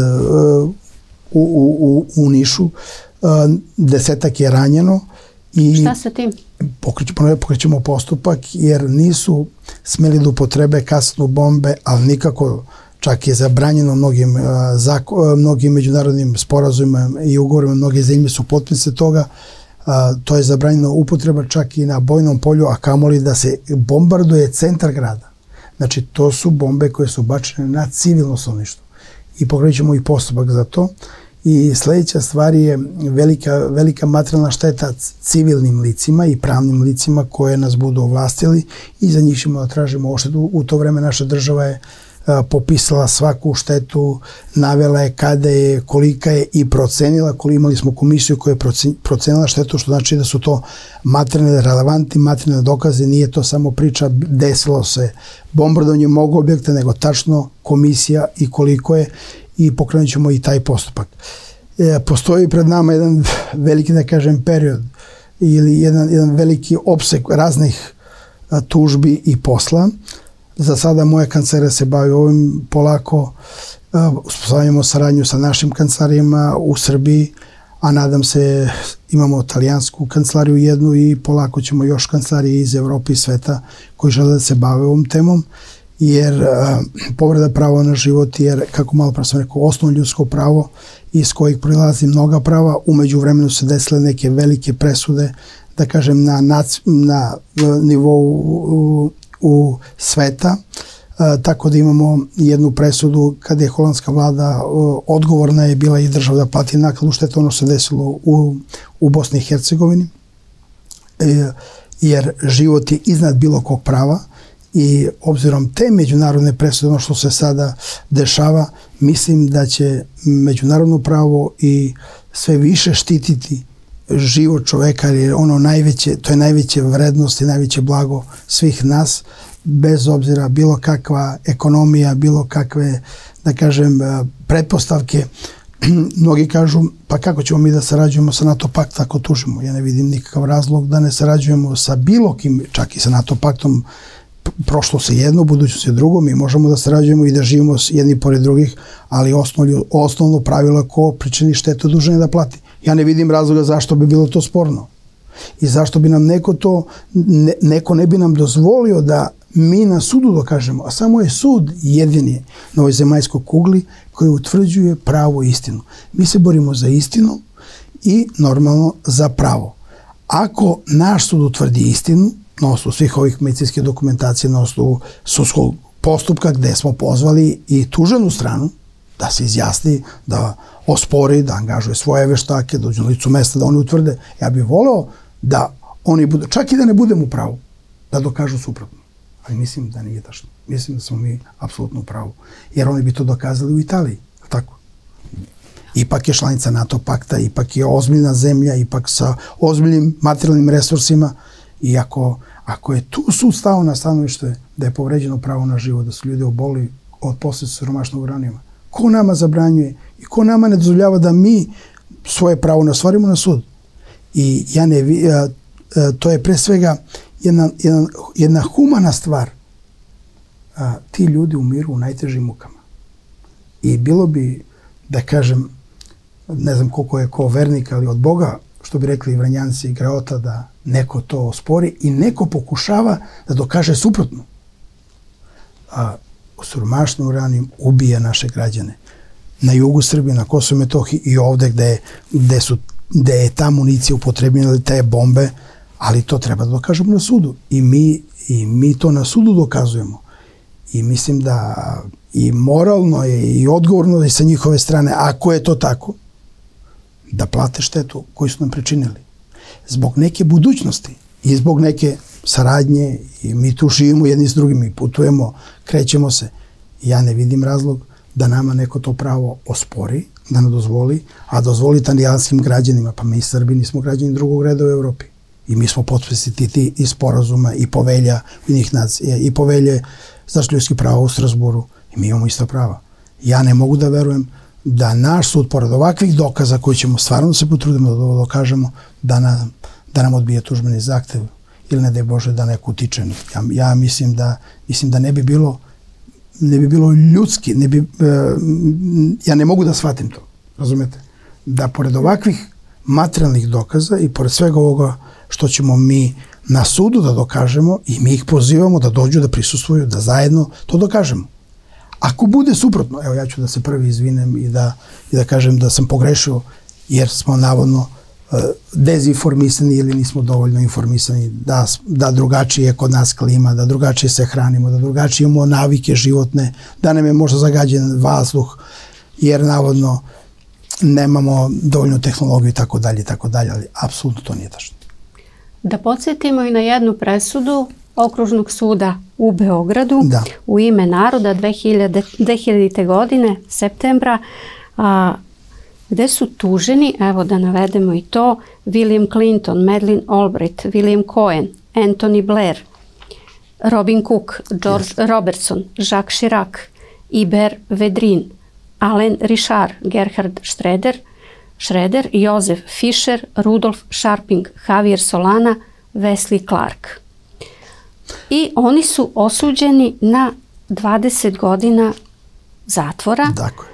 u Nišu. 10 je ranjeno. Šta sa tim? Pokrećemo postupak jer nisu smeli da upotrebe kasetnu bombe, ali nikako, čak je zabranjeno mnogim međunarodnim sporazumima i ugovorima, mnoge zemlje su potpisnice toga. To je zabranjeno upotreba čak i na bojnom polju, a kamoli da se bombarduje centar grada. Znači, to su bombe koje su bačene na civilno stanovništvo. I pokrećemo i postupak za to. I sledeća stvar je velika materijalna šteta civilnim licima i pravnim licima koje nas budu ovlastili i za njih ćemo da tražimo odštetu. U to vreme naša država je popisala svaku štetu, navela je kada je, kolika je i procenila. Imali smo komisiju koja je procenila štetu, što znači da su to materijalne, relevantni materijalne dokaze, nije to samo priča desilo se bombardovanje mog objekta, nego tačno komisija i koliko je, i pokrenut ćemo i taj postupak. Postoji pred nama jedan veliki, da kažem, period ili jedan veliki opseg raznih tužbi i posla. Za sada moja kancelarija se bavi ovim polako. Uspostavljamo saradnju sa našim kancelarima u Srbiji, a nadam se imamo talijansku kancelariju jednu i polako ćemo još kancelarije iz Evrope i sveta koji žele da se bave ovom temom, jer povreda prava na život je, kako malo pre sam rekao, osnovno ljudsko pravo iz kojih proilazi mnoga prava. Umeđu vremenu se desile neke velike presude, da kažem, na nivou u sveta, tako da imamo jednu presudu kada je holandska vlada odgovorna je bila i država da plati naknadu štete, ono se desilo u Bosni i Hercegovini, jer život je iznad bilo kog prava. I obzirom te međunarodne presude, ono što se sada dešava, mislim da će međunarodno pravo i sve više štititi život čoveka, jer je ono najveće, to je najveće vrednost i najveće blago svih nas, bez obzira bilo kakva ekonomija, bilo kakve, da kažem, pretpostavke. Mnogi kažu, pa kako ćemo mi da sarađujemo sa NATO paktom ako tužimo? Ja ne vidim nikakav razlog da ne sarađujemo sa bilo kim, čak i sa NATO paktom. Prošlo se jedno, budućnost je drugo, mi možemo da sarađujemo i da živimo jedni pored drugih, ali osnovno pravilo je ko pričini štetu dužan je da plati. Ja ne vidim razloga zašto bi bilo to sporno i zašto bi nam neko ne bi nam dozvolio da mi na sudu dokažemo, a samo je sud jedini na ovoj zemaljskoj kugli koji utvrđuje pravu istinu. Mi se borimo za istinu i normalno za pravo. Ako naš sud utvrdi istinu, na osnovu svih ovih medicinskih dokumentacija, na osnovu sudskog postupka gde smo pozvali i tuženu stranu da se izjasni, da ospori, da angažuje svoje veštake, da dođu na licu mesta, da oni utvrde. Ja bih voleo da oni budu, čak i da ne budem u pravu, da dokažu suprotno. Ali mislim da nije tačno. Mislim da smo mi apsolutno u pravu. Jer oni bi to dokazali u Italiji. Tako. Ipak je članica NATO pakta, ipak je ozbiljna zemlja, ipak sa ozbiljnim materijalnim resursima. I ako je tu sud stao na stanovište da je povređeno pravo na život, da su ljudi oboli od posljedica siromašnog uranijuma, ko nama zabranjuje i ko nama ne dozvoljava da mi svoje pravo ne ostvarimo na sud? I to je pre svega jedna humana stvar. Ti ljudi umiru u najtežim mukama. I bilo bi, da kažem, ne znam koliko je ko vernik, ali od Boga, što bi rekli Vranjanci i Greota, da neko to ospori i neko pokušava da dokaže suprotno. Siromašni uranijum ubija naše građane. Na jugu Srbije, na Kosovu i Metohiji i ovde gde je ta municija upotrebljena, te bombe, ali to treba da dokažemo na sudu. I mi to na sudu dokazujemo. I mislim da i moralno je i odgovorno i sa njihove strane, ako je to tako, da plate štetu koju su nam pričinili. Zbog neke budućnosti i zbog neke saradnje, i mi tu živimo jedni s drugim, mi putujemo, krećemo se. Ja ne vidim razlog da nama neko to pravo ospori, da ne dozvoli, a dozvoli talijanskim građanima. Pa mi Srbi nismo građani drugog reda u Evropi. I mi smo potpisati i sporazuma, i povelja Ujedinjenih nacija, i povelje zaštite ljudskih prava u Strasburu. I mi imamo ista prava. Ja ne mogu da verujem da naš sud, pored ovakvih dokaza koji ćemo stvarno se potrudimo da dokažemo, da nam odbije tužbeni zahtev ili ne daj Bože da neko utiče. Ja mislim da ne bi bilo ljudski, ja ne mogu da shvatim to, razumete? Da pored ovakvih materijalnih dokaza i pored svega ovoga što ćemo mi na sudu da dokažemo i mi ih pozivamo da dođu, da prisustvuju, da zajedno to dokažemo. Ako bude suprotno, evo ja ću da se prvi izvinem i da kažem da sam pogrešio jer smo navodno dezinformisani ili nismo dovoljno informisani, da drugačije je kod nas klima, da drugačije se hranimo, da drugačije imamo navike životne, da nam je možda zagađen vazduh jer navodno nemamo dovoljnu tehnologiju i tako dalje, ali apsolutno to nije tačno. Da podsjetimo i na jednu presudu Okružnog suda u Beogradu u ime naroda 2000. godine, septembra, gde su tuženi, evo da navedemo i to, William Clinton, Madeleine Albright, William Cohen, Anthony Blair, Robin Cook, George Robertson, Jacques Chirac, Iber Vedrin, Alain Richard, Gerhard Schroeder, Josef Fischer, Rudolf Scharping, Javier Solana, Wesley Clark. I oni su osuđeni na 20 godina zatvora.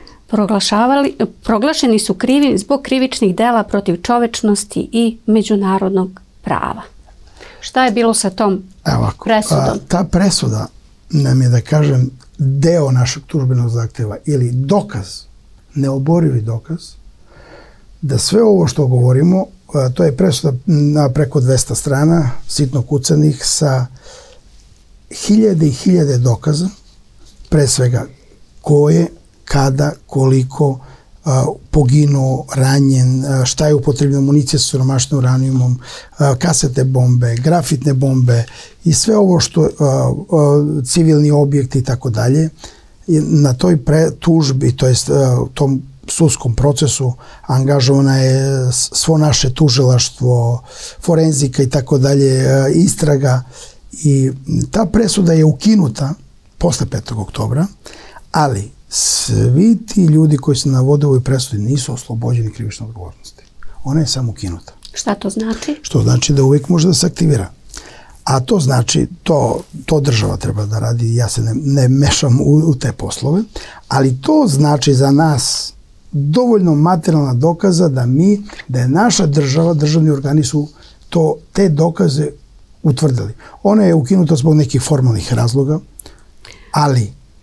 Proglašeni su krivim zbog krivičnih dela protiv čovečnosti i međunarodnog prava. Šta je bilo sa tom presudom? Ta presuda nam je, da kažem, deo našeg tužbenog zahteva ili dokaz, neoborivi dokaz, da sve ovo što govorimo, to je presuda na preko 200 strana, sitno kucanih, sa hiljade i hiljade dokaza, pre svega ko je, kada, koliko poginuo, ranjen, šta je upotrebljena municija sa siromašnim uranijumom, kasetne bombe, grafitne bombe i sve ovo što civilni objekti i tako dalje. Na toj tužbi, to jest tom sudskom procesu angažovana je svo naše tužilaštvo, forenzika i tako dalje, istraga, i ta presuda je ukinuta posle 5. oktobra, ali svi ti ljudi koji se navode u ovoj presudi nisu oslobođeni krivične odgovornosti. Ona je samo ukinuta. Šta to znači? Što znači da uvijek može da se aktivira. A to znači, to država treba da radi, ja se ne mešam u te poslove, ali to znači za nas dovoljno materijalna dokaza da je naša država, državni organi su te dokaze utvrdili. Ona je ukinuta zbog nekih formalnih razloga, ali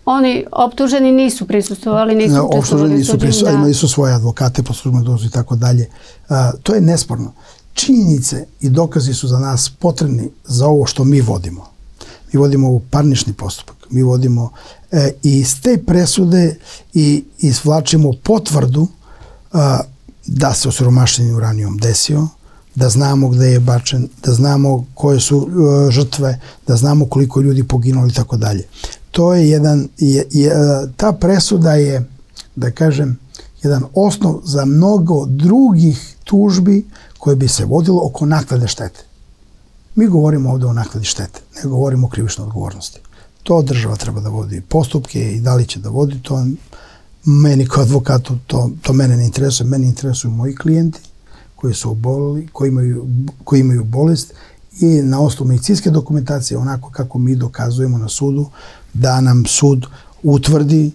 Oni optuženi nisu prisustvovali, nisu optuženi nisu prisustvovali, imali su svoje advokate po službenoj dužnosti i tako dalje. To je nesporno. Činjenice i dokazi su za nas potrebni za ovo što mi vodimo. Mi vodimo parnični postupak, mi vodimo i iz te presude i izvlačimo potvrdu da se osiromašeni uranijum desio, da znamo gde je bačen, da znamo koje su žrtve, da znamo koliko ljudi poginulo i tako dalje. To je ta presuda je, da kažem, jedan osnov za mnogo drugih tužbi koje bi se vodilo oko naknade štete. Mi govorimo ovde o naknadi štete, ne govorimo o krivičnoj odgovornosti. To država treba da vodi postupke i da li će da vodi to. Meni kao advokatu to mene ne interesuje. Mene interesuju moji klijenti koji su oboleli, koji imaju bolest i na osnovu medicinske dokumentacije, onako kako mi dokazujemo na sudu, da nam sud utvrdi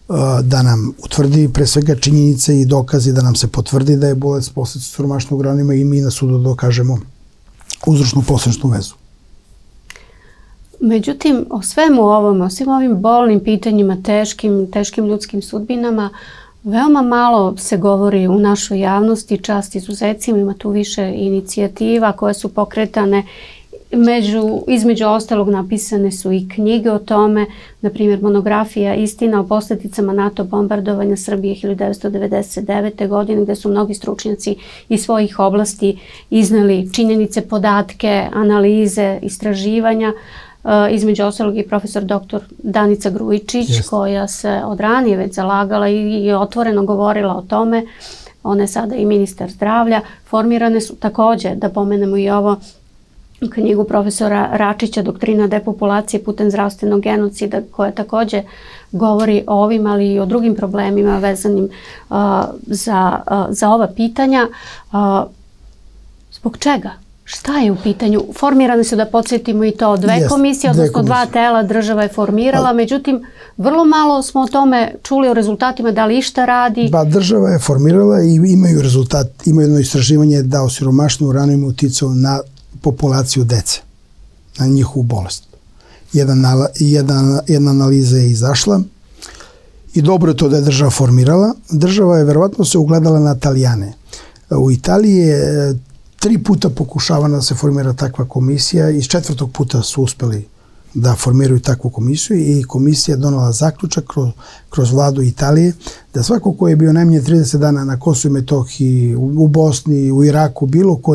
pre svega činjenice i dokazi, da nam se potvrdi da je bolest posljedica siromašnog uranijuma i mi na sudu dokažemo uzročno posledičnu vezu. Međutim, o svemu ovome, o svim ovim bolnim pitanjima, teškim ljudskim sudbinama, veoma malo se govori u našoj javnosti, čast izuzecima, ima tu više inicijativa koje su pokretane. Između ostalog napisane su i knjige o tome, na primjer monografija Istina o posljedicama NATO bombardovanja Srbije 1999. godine, gde su mnogi stručnjaci iz svojih oblasti izneli činjenice, podatke, analize, istraživanja. Između ostalog i profesor dr. Danica Grujičić, koja se od ranije već zalagala i otvoreno govorila o tome. Ona je sada i ministar zdravlja. Formirane su takođe, da pomenemo i ovo, knjigu profesora Račića, Doktrina depopulacije putem zdravstvenog genocida, koja takođe govori o ovim, ali i o drugim problemima vezanim za ova pitanja. Zbog čega? Šta je u pitanju? Formirane su, da podsjetimo i to, dve komisije, odnosno dva tela država je formirala, međutim, vrlo malo smo o tome čuli, o rezultatima, da li išta radi. Država je formirala i imaju rezultat, imaju jedno istraživanje da osiromašeni uranijum uticao na populaciju dece, na njihovu bolest. Jedna analiza je izašla i dobro je to da je država formirala. Država je verovatno se ugledala na Italijane. U Italiji je 3 puta pokušavana da se formira takva komisija i iz 4. puta su uspeli da formiraju takvu komisiju i komisija je donala zaključak kroz vladu Italije da svako ko je bio najmanje 30 dana na Kosovu i Metohiji, u Bosni, u Iraku,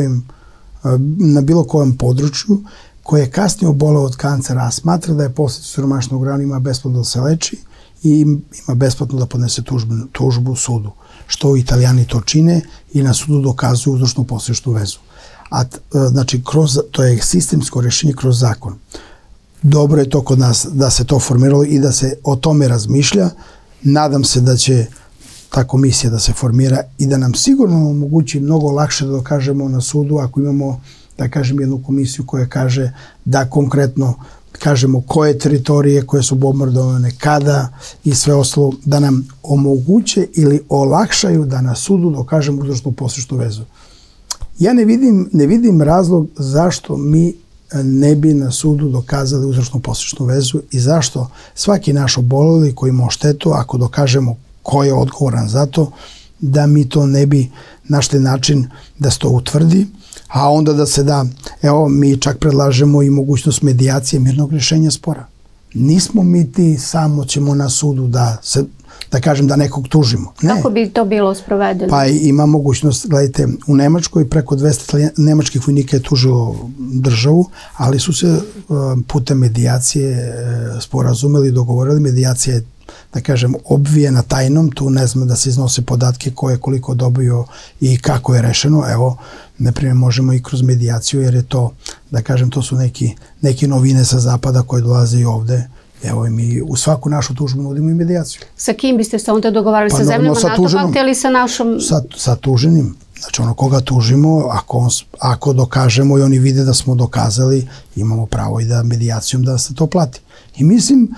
na bilo kojem području, koje je kasnije oboleo od kancera, a smatra da je posljedica siromašnog uranijuma, besplatno da se leči i ima besplatno da podnese tužbu sudu. Što Italijani to čine i na sudu dokazuju uzročno posledičnu vezu. Znači, to je sistemsko rešenje kroz zakon. Dobro je to kod nas da se to formiralo i da se o tome razmišlja. Nadam se da će ta komisija da se formira i da nam sigurno omogući mnogo lakše da dokažemo na sudu ako imamo, da kažem, jednu komisiju koja kaže da konkretno kažemo koje teritorije koje su bombardovane, kada i sve ostalo, da nam omoguće ili olakšaju da na sudu dokažemo uzročno posledičnu vezu. Ja ne vidim razlog zašto mi ne bi na sudu dokazali uzročno posledičnu vezu i zašto svaki naš oboleli koji ima štetu, ako dokažemo ko je odgovoran za to, da mi to ne bi našli način da se to utvrdi, a onda da se da, evo, mi čak predlažemo i mogućnost medijacije, mirnog rješenja spora. Nismo mi ti samo ćemo na sudu da kažem da nekog tužimo. Ne. Kako bi to bilo sprovedeno? Pa ima mogućnost, gledajte, u Nemačkoj preko 200 nemačkih vojnika je tužilo državu, ali su se putem medijacije sporazumeli i dogovorili. Medijacija je, da kažem, obvijena tajnom, tu ne znam da se iznose podatke ko je koliko dobio i kako je rešeno. Evo, na primjer, možemo i kroz medijaciju, jer je to, da kažem, to su neke novine sa zapada koje dolaze i ovde. Evo, i mi u svaku našu tužbu nudimo i medijaciju. Sa kim biste se onda dogovarali? Sa zemljama NATO pakta ili sa našom? Sa tuženim. Znači, ono koga tužimo, ako dokažemo i oni vide da smo dokazali, imamo pravo i da medijacijom da se to plati. I mislim,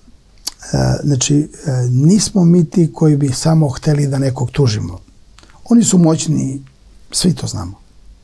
znači, nismo mi ti koji bi samo hteli da nekog tužimo. Oni su moćni, svi to znamo.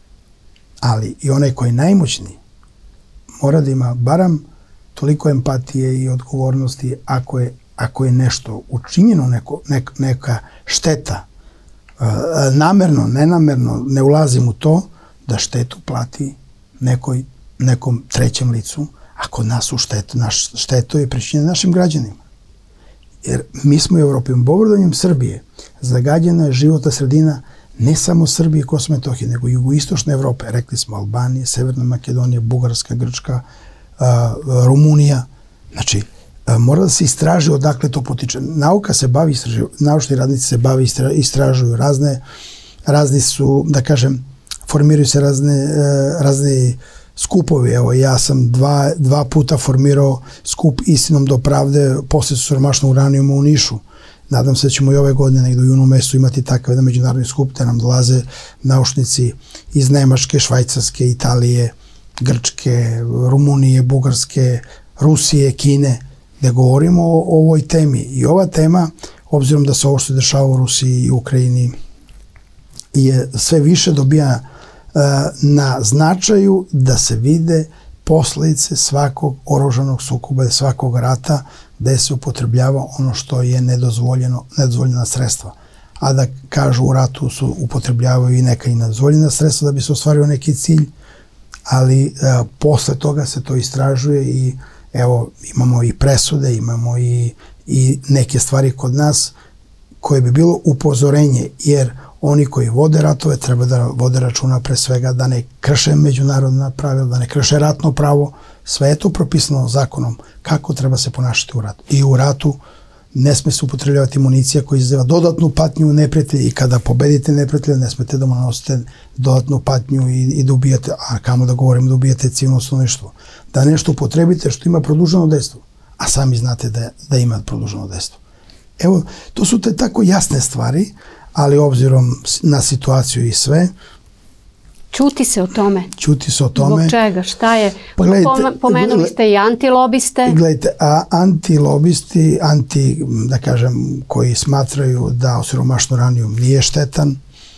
Ali i onaj koji je najmoćniji mora da ima baram toliko empatije i odgovornosti ako je nešto učinjeno, neka šteta, namerno, nenamerno, ne ulazim u to, da štetu plati nekom trećem licu, a kod nas štetu je pričinjena našim građanima. Jer mi smo u Evropi, bombardiranjem Srbije, zagađena je životna sredina ne samo Srbije i Kosova i Metohije, nego i jugoistočne Evrope. Rekli smo Albanije, Severna Makedonija, Bugarska, Grčka, Rumunija. Znači, mora da se istraži odakle to potiče. Nauka se bavi, naučni radnici se bave, istražuju razni su, da kažem, formiraju se razne skupovi. Evo, ja sam dva puta formirao skup Istinom do pravde posle siromašnog uranijuma u Nišu. Nadam se da ćemo i ove godine negdje u junu mesecu imati takav jedan međunarodni skup gde nam dolaze naučnici iz Nemačke, Švajcarske, Italije, Grčke, Rumunije, Bugarske, Rusije, Kine, gde govorimo o ovoj temi. I ova tema, obzirom da se ovo što dešava u Rusiji i Ukrajini, je sve više dobija na značaju da se vide posledice svakog oružanog sukoba, svakog rata gde se upotrebljava ono što je nedozvoljena sredstva. A da kažu u ratu su upotrebljavaju i neka i nedozvoljena sredstva da bi se ostvario neki cilj, ali posle toga se to istražuje i evo imamo i presude, imamo i neke stvari kod nas koje bi bilo upozorenje, jer oni koji vode ratove treba da vode računa pre svega da ne krše međunarodna pravila, da ne krše ratno pravo. Sve je to propisano zakonom kako treba se ponašati u ratu. I u ratu ne sme se upotrebljavati municija koja izaziva dodatnu patnju u neprijatelji i kada pobedite neprijatelja ne smete da mu nanosite dodatnu patnju i da ubijate, a kamo da govorimo da ubijate civilno stanovništvo. Da nešto upotrebite što ima produženo dejstvo, a sami znate da ima produženo dejstvo. Evo, to su te tako jasne stvari, ali obzirom na situaciju i sve, Ćuti se o tome. Ćuti se o tome. Zbog čega? Šta je? Pa gledajte, Pomenuli ste i antilobiste. Gledajte, a antilobisti, da kažem, koji smatraju da osiromašen uranijum nije štetan,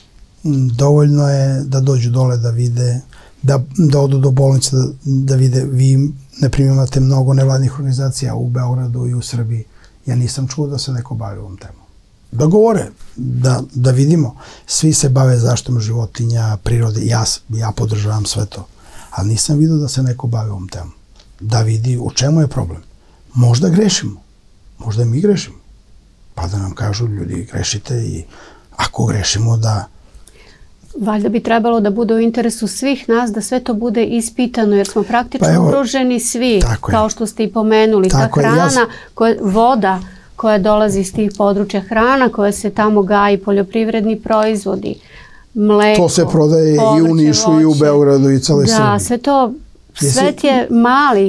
dovoljno je da dođu dole da vide, da odu do bolnice da vide. Vi, ne primjer, imate mnogo nevladnih organizacija u Beogradu i u Srbiji. Ja nisam čuo da se neko bavi ovom temom. Da govore, da vidimo. Svi se bave zaštitom životinja, prirode, ja podržavam sve to. Ali nisam vidio da se neko bavi ovom temom. Da vidi u čemu je problem. Možda grešimo. Možda mi grešimo. Pa da nam kažu ljudi grešite i ako grešimo da... Valjda bi trebalo da bude u interesu svih nas da sve to bude ispitano, jer smo praktično ugroženi svi, kao što ste i pomenuli. Ta hrana, voda koja dolazi iz tih područja, hrana koja se tamo gaji, poljoprivredni proizvodi, mleko, to se prodaje i u Nišu i u Beogradu i celoj Srbiji. Da, sve to, svet je mali.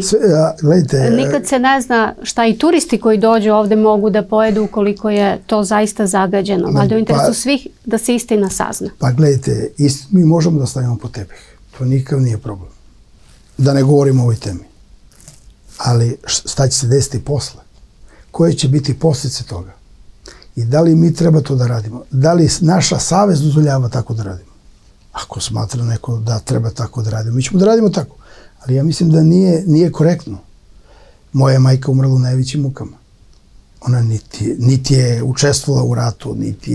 Nikad se ne zna šta i turisti koji dođu ovde mogu da pojedu ukoliko je to zaista zagađeno. Valjda u interesu svih da se istina sazna. Pa gledajte, mi možemo da stavimo po tepih. To nikad nije problem. Da ne govorimo o ovoj temi. Ali šta će se desiti posle? Koje će biti posljedice toga? I da li mi treba to da radimo? Da li naša savest dozvoljava tako da radimo? Ako smatra neko da treba tako da radimo, mi ćemo da radimo tako. Ali ja mislim da nije korektno. Moja majka umrla u najvećim mukama. Ona niti je učestvovala u ratu, niti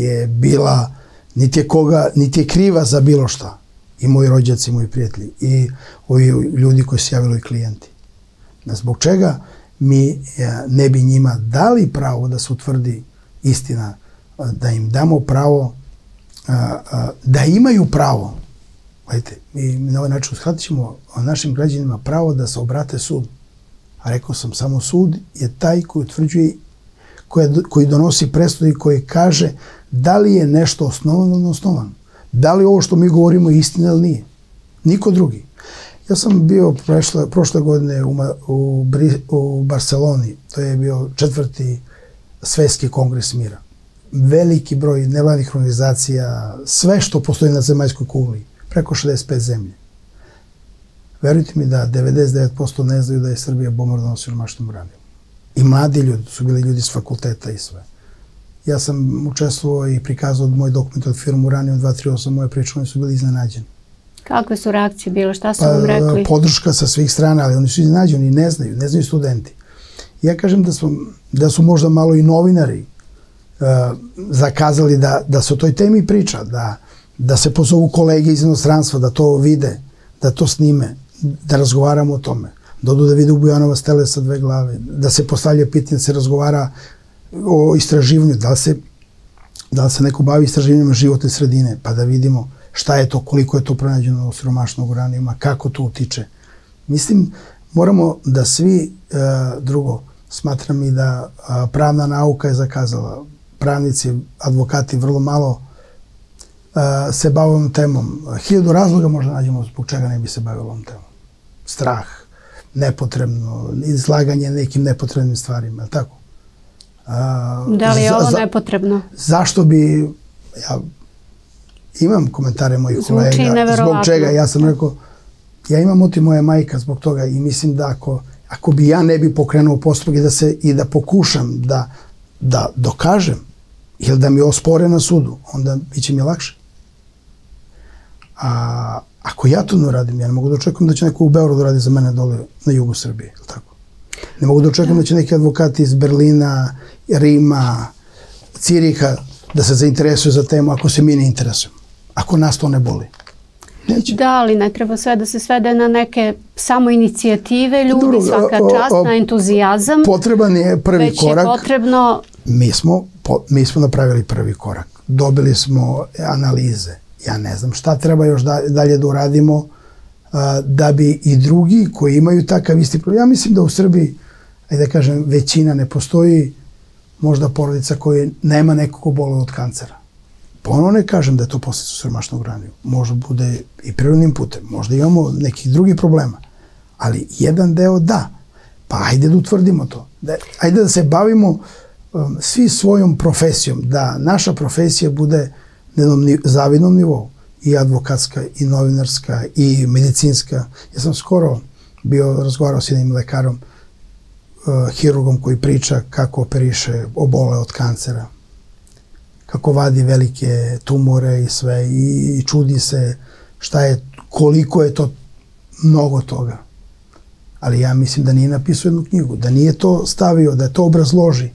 je kriva za bilo šta. I moji rođaci, i moji prijatelji, i ovi ljudi koji se javili i klijenti. Zbog čega mi ne bi njima dali pravo da se utvrdi istina, da im damo pravo, da imaju pravo. Gledajte, mi na ovaj način shvatit ćemo našim građanima pravo da se obrate sudu. A rekao sam, samo sud je taj koji utvrđuje, koji donosi presudu i koji kaže da li je nešto osnovano ili neosnovano. Da li ovo što mi govorimo je istina ili nije. Niko drugi. Ja sam bio prošle godine u Barceloni, to je bio 4. svetski kongres mira. Veliki broj nevladnih organizacija, sve što postoji na zemaljskoj kugli, preko 65 zemlje. Verujte mi da 99% ne znaju da je Srbija bombardovana siromašnim uranijumom. I mladi ljudi, su bili ljudi s fakulteta i sve. Ja sam učestvovao i prikazao moj dokument od firmu Uranijum 238, moje priče, oni su bili iznenađeni. Kakve su reakcije bile? Šta su vam rekli? Podrška sa svih strana, ali oni su iznenađeni, ne znaju studenti. Ja kažem da su možda malo i novinari zakazali da se o toj temi priča, da se pozovu kolege iz inostranstva, da to vide, da to snime, da razgovaramo o tome, da odu da vide u Bujanovac tele sa 2 glave, da se postavlja pitanje, da se razgovara o istraživanju, da li se neko bavi istraživanjem životne sredine, pa da vidimo šta je to, koliko je to pronađeno siromašnog uranijuma, kako to utiče. Mislim, moramo da svi, drugo, smatram i da pravna nauka je zakazala. Pravnici, advokati vrlo malo se bave ovom temom. 1000 razloga možda nađemo zbog čega ne bi se bavilo ovom temom. Strah, nepotrebno, izlaganje nekim nepotrebnim stvarima, je tako? Da li je ovo nepotrebno? Zašto bi, ja imam komentare mojih kolega, zbog čega, ja sam rekao, ja imam oti moja majka zbog toga i mislim da ako bi ja ne bi pokrenuo postupak i da pokušam da dokažem ili da mi ospore na sudu, onda biće mi lakše. A ako ja to ne radim, ja ne mogu da očekujem da će neko u Beogradu radi za mene dole na jugu Srbije, ili tako? Ne mogu da očekujem da će neki advokati iz Berlina, Rima, Ciriha da se zainteresuju za temu ako se mi ne interesujemo. Ako nas to ne boli. Neće. Da, ali ne treba sve da se svede na neke samo inicijative ljudi, svaka čast, na entuzijazam. Potreban je prvi korak. Već je potrebno... Mi smo napravili prvi korak. Dobili smo analize. Ja ne znam šta treba još dalje da uradimo da bi i drugi koji imaju takav isti problem. Ja mislim da u Srbiji, ajde da kažem, većina ne postoji možda porodica koja nema nekog ko boli od kancera. Ponovno ne kažem da je to posljedica siromašnog uranijuma. Možda bude i prirodnim putem. Možda imamo nekih drugih problema. Ali jedan deo da. Pa ajde da utvrdimo to. Ajde da se bavimo svi svojom profesijom. Da naša profesija bude na jednom zavidnom nivou. I advokatska, i novinarska, i medicinska. Ja sam skoro razgovarao s jednim lekarom, hirurgom koji priča kako operiše obole od kancera. Kako vadi velike tumore i sve i čudi se koliko je to mnogo toga. Ali ja mislim da nije napisao jednu knjigu, da nije to stavio, da je to obrazloži.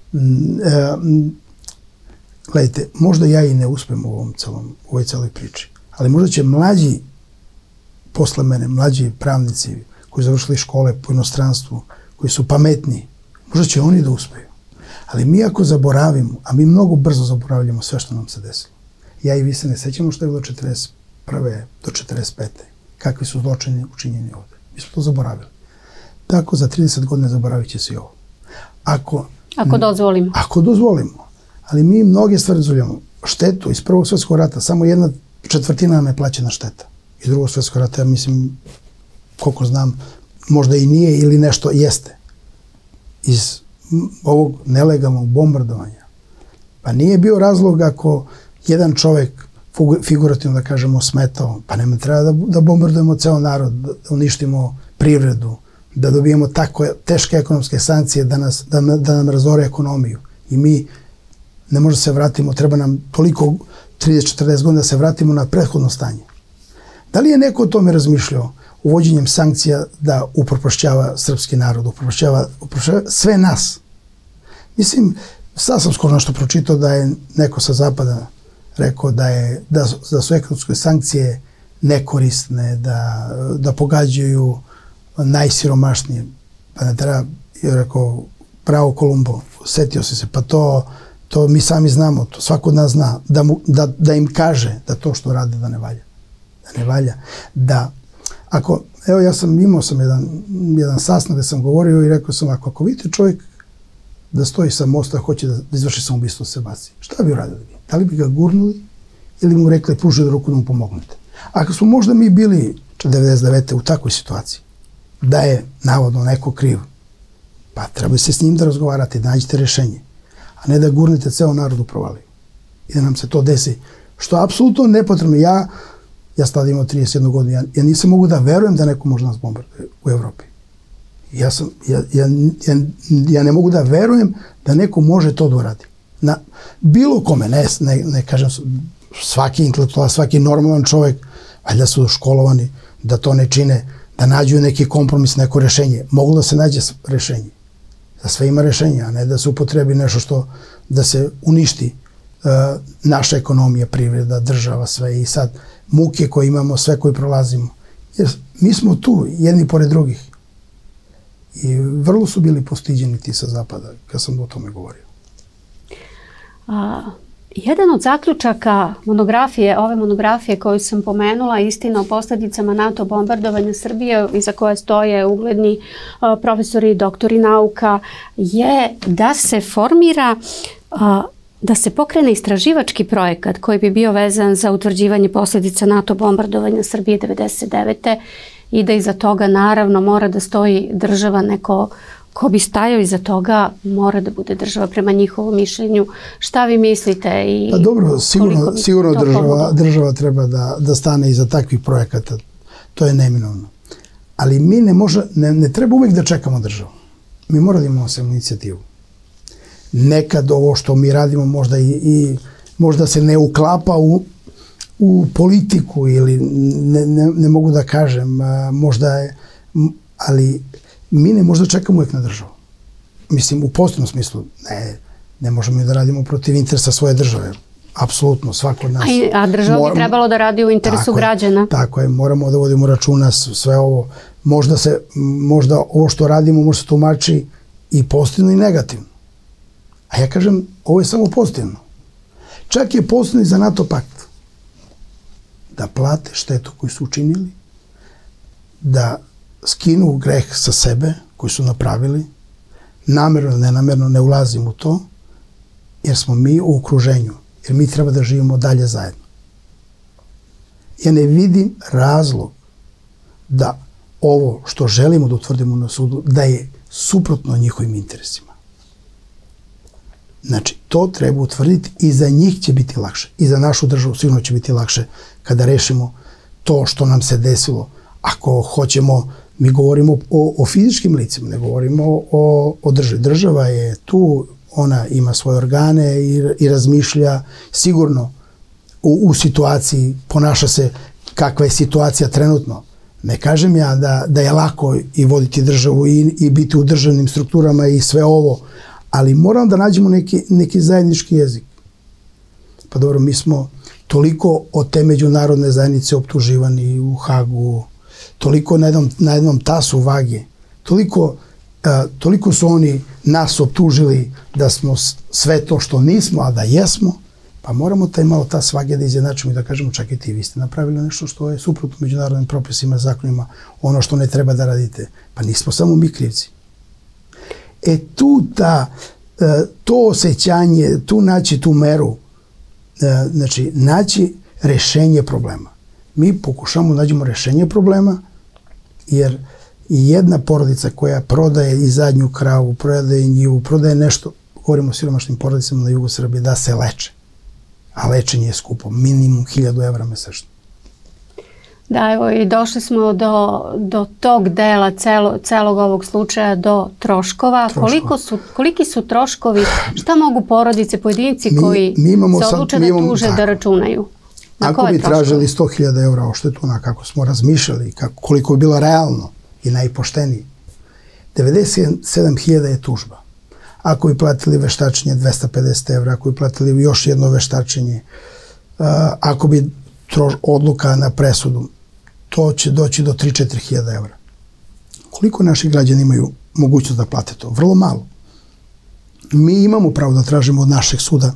Gledajte, možda ja i ne uspem u ovoj celoj priči, ali možda će mlađi, posle mene, mlađi pravnici koji završili škole po inostranstvu, koji su pametni, možda će oni da uspeju. Ali mi ako zaboravimo, a mi mnogo brzo zaboravljamo sve što nam se desilo. Ja i vi se ne sećamo što je bilo 41. do 45. Kakvi su zločini učinjeni ovde. Mi smo to zaboravili. Tako za 30 godina zaboravit će se i ovo. Ako dozvolimo. Ako dozvolimo. Ali mi mnoge stvari dozvoljamo. Štetu iz Prvog svjetskog rata, samo 1/4 nam je plaćena šteta. Iz Drugog svjetskog rata, ja mislim, koliko znam, možda i nije ili nešto jeste. Iz ovog nelegalnog bombardovanja. Pa nije bio razlog ako jedan čovek, figurativno da kažemo, smetao, pa nema treba da bombardujemo ceo narod, da uništimo privredu, da dobijemo tako teške ekonomske sankcije da nam razore ekonomiju. I mi ne možemo se vratimo, treba nam toliko 30-40 godina da se vratimo na prethodno stanje. Da li je neko o tome razmišljao uvođenjem sankcija da upropašćava srpski narod, upropašćava sve nas? Mislim, sad sam skoro nešto pročitao da je neko sa zapada rekao da su ekonomske sankcije nekorisne, da pogađaju najsiromašnije. Pa ne treba, je rekao, pravo Kolumbo, setio se, pa to mi sami znamo, to svako od nas zna, da im kaže da to što rade da ne valja. Da ne valja. Evo imao sam jedan sastanak gde sam govorio i rekao sam, ako vidite čovjek da stoji sa mosta, hoće da izvrši samoubistvo, se baci, šta bi uradili? Da li bi ga gurnuli ili mu rekli pružili ruku da mu pomognete? Ako smo možda mi bili 99. u takvoj situaciji, da je navodno neko kriv, pa treba se s njim da razgovarate, da nađete rešenje, a ne da gurnete ceo narod u provaliju. I da nam se to desi, što je apsolutno nepotrebno. Ja sad imao 31 godinu, ja nisam mogu da verujem da neko može nas bombarduje u Evropi. Ja ne mogu da verujem da neko može to da uradi. Na bilo kome, ne kažem, svaki intelektualac, svaki normalan čovjek, valjda su školovani da to ne čine, da nađu neki kompromis, neko rešenje. Mogu da se nađe rešenje. Za sve ima rešenja, a ne da se upotrebi nešto da se uništi naša ekonomija, privreda, država, sve i sad muke koje imamo, sve koje prolazimo. Jer mi smo tu jedni pored drugih. I vrlo su bili postiđeni ti sa zapada, kad sam o tome govorio. Jedan od zaključaka ove monografije koju sam pomenula, Istina o posljedicama NATO bombardovanja Srbije, iza koje stoje ugledni profesori i doktori nauka, je da se formira, da se pokrene istraživački projekat koji bi bio vezan za utvrđivanje posljedica NATO bombardovanja Srbije 1999. i da iza toga naravno mora da stoji država, neko ko bi stajao iza toga mora da bude država prema njihovom mišljenju. Šta vi mislite? Pa dobro, sigurno država treba da stane iza takvih projekata. To je neminovno. Ali mi ne treba uvijek da čekamo državu. Mi moramo da imamo sam inicijativu. Nekad ovo što mi radimo možda se ne uklapa u politiku ili ne mogu da kažem, možda je, ali mi ne možda čekamo uvijek na državu. Mislim, u pozitivnom smislu, ne možemo da radimo protiv interesa svoje države. Apsolutno, svako od nas. A država bi trebalo da radi u interesu građana. Tako je, moramo da vodimo računa sve ovo. Možda ovo što radimo može se tumači i pozitivno i negativno. A ja kažem, ovo je samo pozitivno. Čak je pozitivno i za NATO pakt. Da plate štetu koju su učinili, da skinu greh sa sebe koji su napravili, namerno ili nenamerno ne ulazim u to, jer smo mi u okruženju, jer mi treba da živimo dalje zajedno. Ja ne vidim razlog da ovo što želimo da utvrdimo na sudu, da je suprotno njihovim interesima. Znači, to treba utvrditi i za njih će biti lakše. I za našu državu sigurno će biti lakše kada rešimo to što nam se desilo. Ako hoćemo, mi govorimo o fizičkim licima, ne govorimo o državi. Država je tu, ona ima svoje organe i razmišlja sigurno u situaciji, ponaša se kakva je situacija trenutno. Ne kažem ja da je lako i voditi državu i biti u državnim strukturama i sve ovo, ali moramo da nađemo neki zajednički jezik. Pa dobro, mi smo toliko od te međunarodne zajednice optuživani u Hagu, toliko na jednom tasu vage, toliko su oni nas optužili da smo sve to što nismo, a da jesmo, pa moramo malo ta svage da izjednačimo i da kažemo čekajte, vi ste napravili nešto što je suprotno međunarodnim propisima, zakonima, ono što ne treba da radite. Pa nismo samo mi krivci. Tu to osjećanje, tu naći tu meru, znači naći rešenje problema. Mi pokušamo da nađemo rešenje problema, jer jedna porodica koja prodaje i zadnju kravu, prodaje njivu, prodaje nešto, govorimo o siromašnim porodicama na jugu Srbije, da se leče. A lečenje je skupo, minimum 1000 evra mesečno. Da, evo i došli smo do tog dela celog ovog slučaja, do troškova. Koliki su troškovi, šta mogu porodice, pojedinci koji se odluče da tuže da računaju? Ako bi tražili 100.000 evra oštetu, kako smo razmišljali, koliko bi bilo realno i najpoštenije, 97.000 je tužba. Ako bi platili veštačenje 250 evra, ako bi platili još jedno veštačenje, ako bi odluka na presudu, to će doći do 3-4.000 evra. Koliko naši građani imaju mogućnost da plate to? Vrlo malo. Mi imamo pravo da tražimo od našeg suda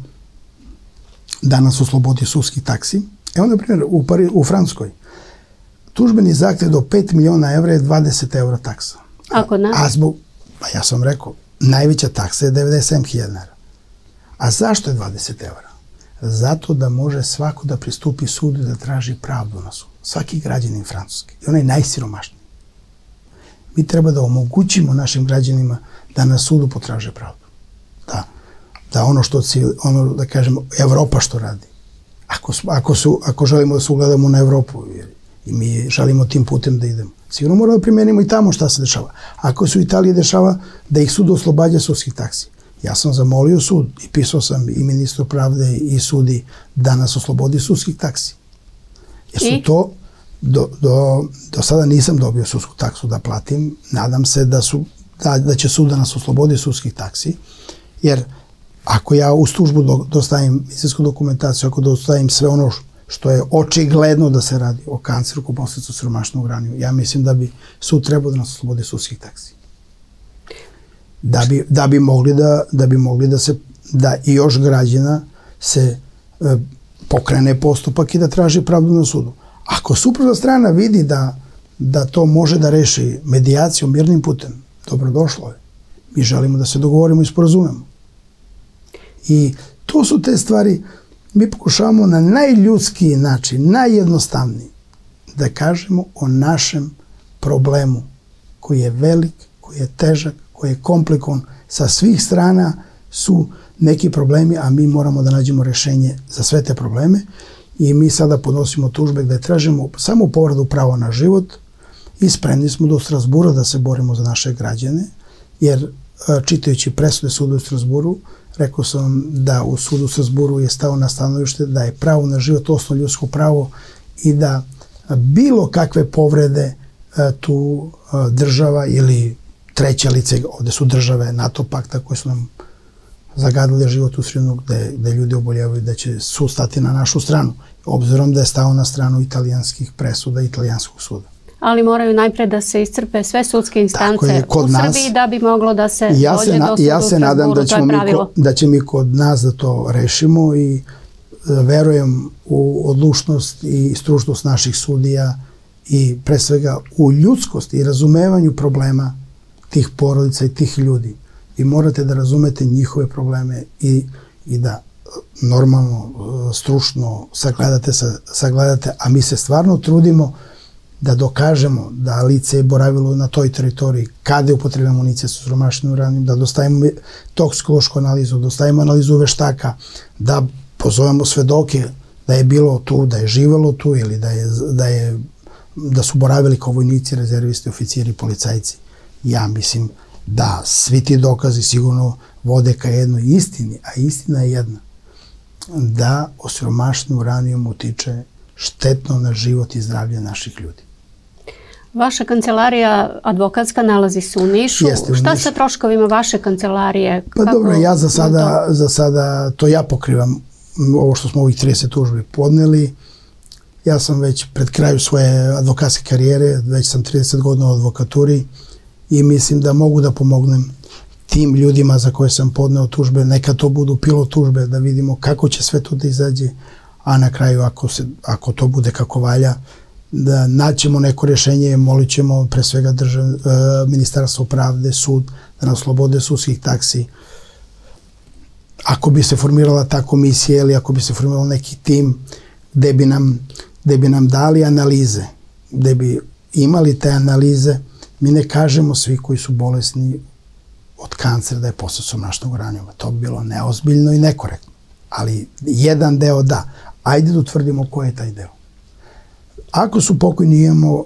da nas oslobodi sudskih taksi. Evo, na primjer, u Francuskoj tužbeni zahtev do 5 miliona evra je 20 evra taksa. Ako ne? Pa ja sam rekao, najveća taksa je 97.000 evra. A zašto je 20 evra? Zato da može svako da pristupi sudu i da traži pravdu na sudu. Svaki građanin Francuske. I onaj najsiromašniji. Mi treba da omogućimo našim građanima da na sudu potraže pravdu. Da ono što, da kažemo, Evropa što radi. Ako želimo da se ugledamo na Evropu i mi želimo tim putem da idemo, sigurno moramo da primenimo i tamo šta se dešava. Ako se u Italiji dešava da ih sud oslobađa sudskih taksi. Ja sam zamolio sud i pisao sam i ministru pravde i sudi da nas oslobodi sudskih taksi. Jer su to, do sada nisam dobio sudsku taksu da platim, nadam se da će sud da nas oslobodi sudskih taksi, jer ako ja uz tužbu dostavim medicinsku dokumentaciju, ako dostavim sve ono što je očigledno da se radi o kanceru kao posledicu siromašnog uranijuma, ja mislim da bi sud trebao da nas oslobodi sudskih taksi. Da bi mogli da i još građana se pokrene postupak i da traži pravdu na sudu. Ako suprotna strana vidi da to može da reši medijacijom, mirnim putem, dobrodošlo je. Mi želimo da se dogovorimo i sporazumemo. I to su te stvari, mi pokušavamo na najljudskiji način, najjednostavniji, da kažemo o našem problemu koji je velik, koji je težak, koji je komplikovan. Sa svih strana su neki problemi, a mi moramo da nađemo rešenje za sve te probleme i mi sada podnosimo tužbe gde tražimo samo povredu prava na život i spremni smo do Strasbura da se borimo za naše građane, jer čitajući presude suda u Strasburu, rekao sam da u sudu u Strasburu je stao na stanovište da je pravo na život osnovno ljudsko pravo i da bilo kakve povrede tu država ili treće lice, ovde su države NATO pakta koje su nam zagadili život u sredinu gde ljudi oboljevaju, da će sud stati na našu stranu, obzirom da je stao na stranu italijanskih presuda i italijanskog suda. Ali moraju najpre da se iscrpe sve sudske instance u Srbiji da bi moglo da se dođe do suda u Strasburu, ja se nadam da će mi kod nas da to rešimo i verujem u odlučnost i stručnost naših sudija i pre svega u ljudskost i razumevanju problema tih porodica i tih ljudi. Vi morate da razumete njihove probleme i da normalno, stručno sagledate, a mi se stvarno trudimo da dokažemo da lice je boravilo na toj teritoriji, kada je upotrebljena municija sa siromašnim uranijumom, da dostavimo toksikološku analizu, dostavimo analizu veštaka, da pozovemo svedoke da je bilo tu, da je živelo tu ili da su boravili kao vojnici, rezervisti, oficiri, policajci. Ja mislim da svi ti dokazi sigurno vode ka jednoj istini, a istina je jedna, da osiromašeni uranijum utiče štetno na život i zdravlje naših ljudi. Vaša kancelarija advokatska nalazi se u Nišu. Šta sa troškovima vaše kancelarije? Pa dobro, ja za sada to ja pokrivam, ovo što smo ovih 30 tužbi podneli. Ja sam već pred kraju svoje advokatske karijere, već sam 30 godina u advokaturi i mislim da mogu da pomognem tim ljudima za koje sam podneo tužbe. Neka to budu pilot tužbe, da vidimo kako će sve to da izađe, a na kraju ako to bude kako valja, da naćemo neko rješenje, molit ćemo pre svega Ministarstvo pravde, sud, da nas oslobode sudskih taksi. Ako bi se formirala ta komisija ili ako bi se formirala neki tim gde bi nam dali analize, gde bi imali te analize, mi ne kažemo svi koji su bolesni od kancera da je posledica siromašnog uranijuma. To bi bilo neozbiljno i nekorektno. Ali jedan deo da. Ajde da utvrdimo ko je taj deo. Ako su pokojni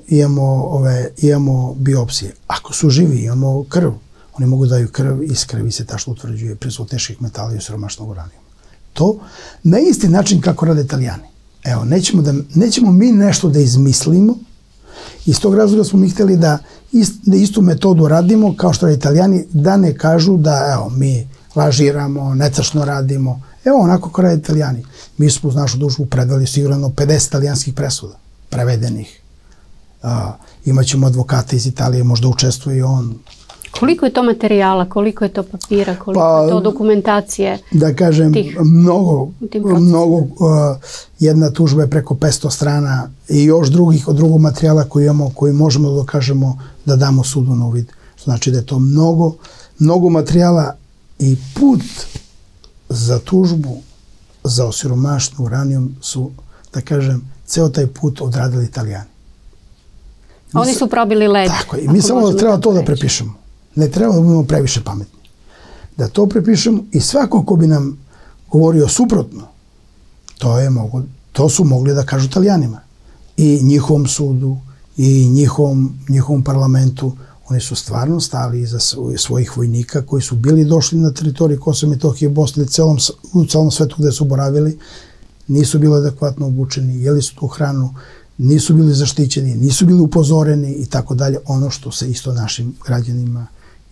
imamo biopsije. Ako su živi imamo krv. Oni mogu da daju krv, iz krvi se tačno utvrđuje prisutnost teških metala i siromašnog uranijuma. To na isti način kako rade Italijani. Evo, nećemo mi nešto da izmislimo. Iz tog razloga smo mi hteli da istu metodu radimo kao što rade Italijani, da ne kažu da evo, mi lažiramo, netačno radimo. Evo, onako kao rade Italijani. Mi smo uz našu dužbu predali sigurno 50 italijanskih presuda, prevedenih. Imaćemo advokata iz Italije, možda učestvuje i on. Koliko je to materijala, koliko je to papira, koliko je to dokumentacije? Da kažem, mnogo. Jedna tužba je preko 500 strana i još drugog materijala koji imamo, koji možemo da dokažemo da damo sudu na uvid. Znači da je to mnogo materijala i put za tužbu za osiromašeni uranijum su, da kažem, ceo taj put odradili Italijani. Oni su probili led. Tako je. I mi samo treba to da prepišemo. Ne treba da budemo previše pametni. Da to prepišemo i svako ko bi nam govorio suprotno, to su mogli da kažu Italijanima. I njihovom sudu, i njihovom parlamentu. Oni su stvarno stali iza svojih vojnika koji su bili došli na teritoriju Kosova i Metohije, Bosne i u celom svetu gde su boravili. Nisu bili adekvatno obučeni, jeli su tu hranu, nisu bili zaštićeni, nisu bili upozoreni i tako dalje. Ono što se isto našim građanima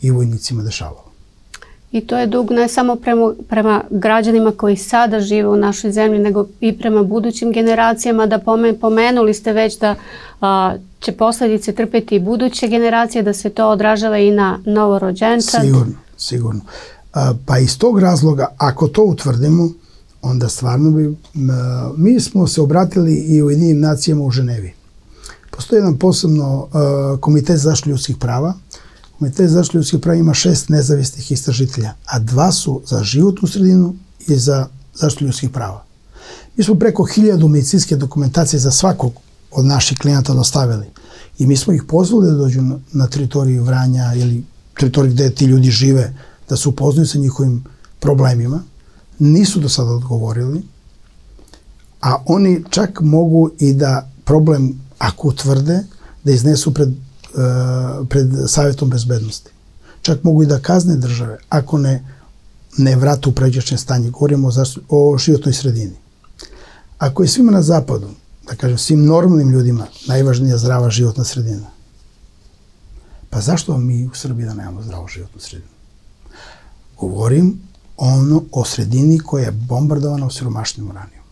i vojnicima dešavalo. I to je dug ne samo prema građanima koji sada žive u našoj zemlji, nego i prema budućim generacijama. Da pomenuli ste već da će posledice trpeti i buduće generacije, da se to odražava i na novorođenčad. Sigurno. Pa iz tog razloga, ako to utvrdimo, onda stvarno mi smo se obratili i Ujedinjenim nacijama u Ženevi. Postoji jedan posebno komitet za zaštitu ljudskih prava. Komitet za zaštitu ljudskih prava ima 6 nezavisnih istražitelja, a 2 su za životnu sredinu i za zaštitu ljudskih prava. Mi smo preko 1000 medicinske dokumentacije za svakog od naših klijenata dostavili i mi smo ih pozvali da dođu na teritoriju Vranja ili teritoriju gde ti ljudi žive, da se upoznaju sa njihovim problemima. Nisu do sada odgovorili, a oni čak mogu i da problem, ako utvrde, da iznesu pred Savjetom bezbednosti. Čak mogu i da kazne države ako ne vrate u pređašnje stanje. Govorimo o životnoj sredini. Ako je svima na zapadu, da kažem svim normalnim ljudima, najvažnija zdrava životna sredina, pa zašto mi u Srbiji da nemamo zdravu životnu sredinu? Govorim o sredini koja je bombardovana osiromašenim uranijom.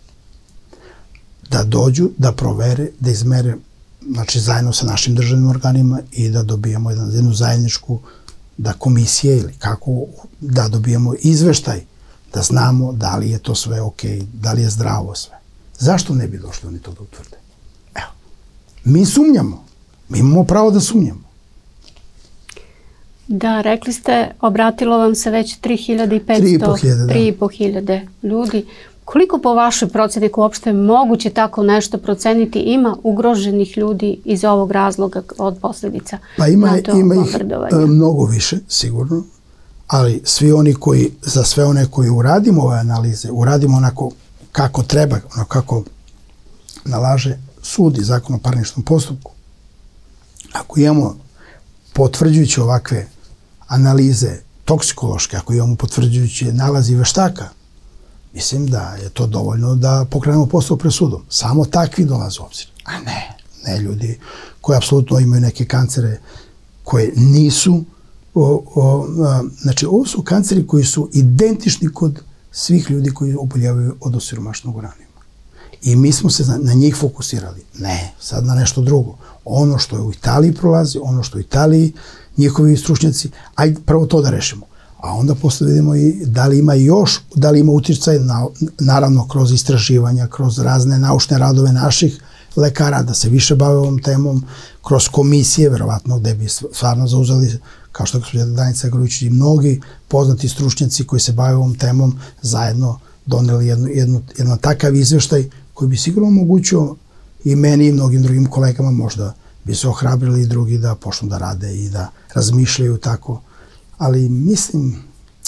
Da dođu, da provere, da izmere, znači zajedno sa našim državnim organima i da dobijemo jednu zajedničku, da komisije ili kako, da dobijemo izveštaj, da znamo da li je to sve okej, da li je zdravo sve. Zašto ne bi došli oni to da utvrde? Evo, mi sumnjamo, mi imamo pravo da sumnjamo. Da, rekli ste, obratilo vam se već 3.500 ljudi. Koliko po vašoj proceni uopšte moguće tako nešto proceniti ima ugroženih ljudi iz ovog razloga od posljedica? Pa ima ih mnogo više, sigurno, ali svi oni koji, za sve one koji uradimo ove analize, uradimo onako kako treba, onako kako nalaže sud i zakon o parničnom postupku. Ako imamo potvrđujući ovakve analize toksikološke, ako imamo potvrđujući nalazi veštaka, mislim da je to dovoljno da pokrenemo postupak pred sudom. Samo takvi dolaze u obzir. A ne ljudi koji apsolutno imaju neke kancere koje nisu, znači ovo su kanceri koji su identični kod svih ljudi koji oboljevaju od osiromašenog uranijuma. I mi smo se na njih fokusirali. Ne, sad na nešto drugo. Ono što je u Italiji prolazi, ono što u Italiji njihovi stručnjaci, ajde prvo to da rešimo. A onda posle vidimo i da li ima još, da li ima uticaj, naravno kroz istraživanja, kroz razne naučne radove naših lekara, da se više bave ovom temom, kroz komisije, verovatno, gde bi stvarno zauzeli, kao što je gospođa Danica Grujičić i mnogi poznati stručnjaci koji se bave ovom temom, zajedno doneli jedan takav izveštaj koji bi sigurno omogućio i meni i mnogim drugim kolegama, možda bi se ohrabrili i drugi da počnu da rade i da razmišljaju tako. Ali mislim,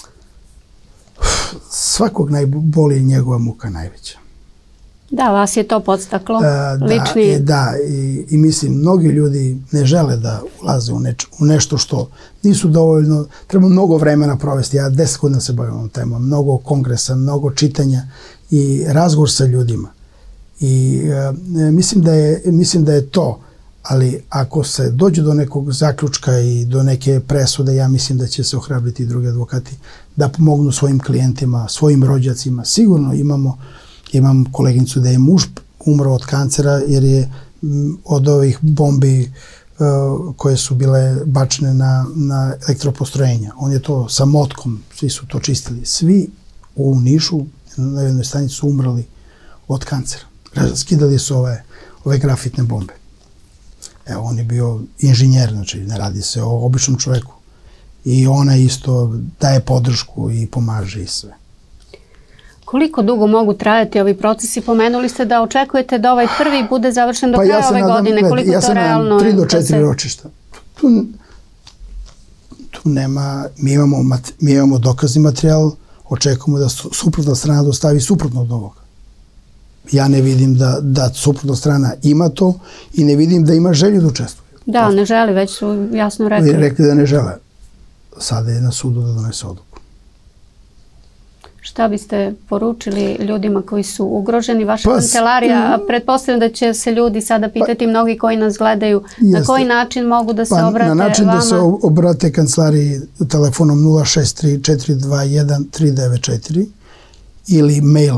svakog najbolje njegova muka najveća. Da, vas je to podstaklo lični. Da, i mislim, mnogi ljudi ne žele da ulaze u nešto što nisu dovoljno, treba mnogo vremena provesti. Ja 10 godina se bavim ovom temom, mnogo kongresa, mnogo čitanja i razgovor sa ljudima. I mislim da je to, ali ako se dođe do nekog zaključka i do neke presude, ja mislim da će se ohrabriti i drugi advokati da pomognu svojim klijentima, svojim rođacima. Sigurno imam koleginicu da je muž umro od kancera jer je od ovih bombi koje su bile bačene na elektropostrojenja. On je to sa motkom, svi su to čistili. Svi u Nišu na jednoj stanici su umrli od kancera. Skidali su ove grafitne bombe. Evo, on je bio inženjer, znači ne radi se o običnom čoveku. I ona isto daje podršku i pomaže i sve. Koliko dugo mogu trajati ovi procesi? Pomenuli ste da očekujete da ovaj prvi bude završen do kraja ove godine. Koliko to realno je? 3 do 4 ročišta. Tu nema, mi imamo dokazni materijal, očekujemo da suprotna strana dostavi suprotno od ovoga. Ja ne vidim da suprotna strana ima to i ne vidim da ima želju da učestvuje. Da, ne želi, već su jasno rekli. Rekli da ne žele. Sada je na sudu da donese odluku. Šta biste poručili ljudima koji su ugroženi? Vaša kancelarija, pretpostavljam da će se ljudi sada pitati, mnogi koji nas gledaju, na koji način mogu da se obrate vama? Na način da se obrate kancelariji telefonom 063-421-394 ili mail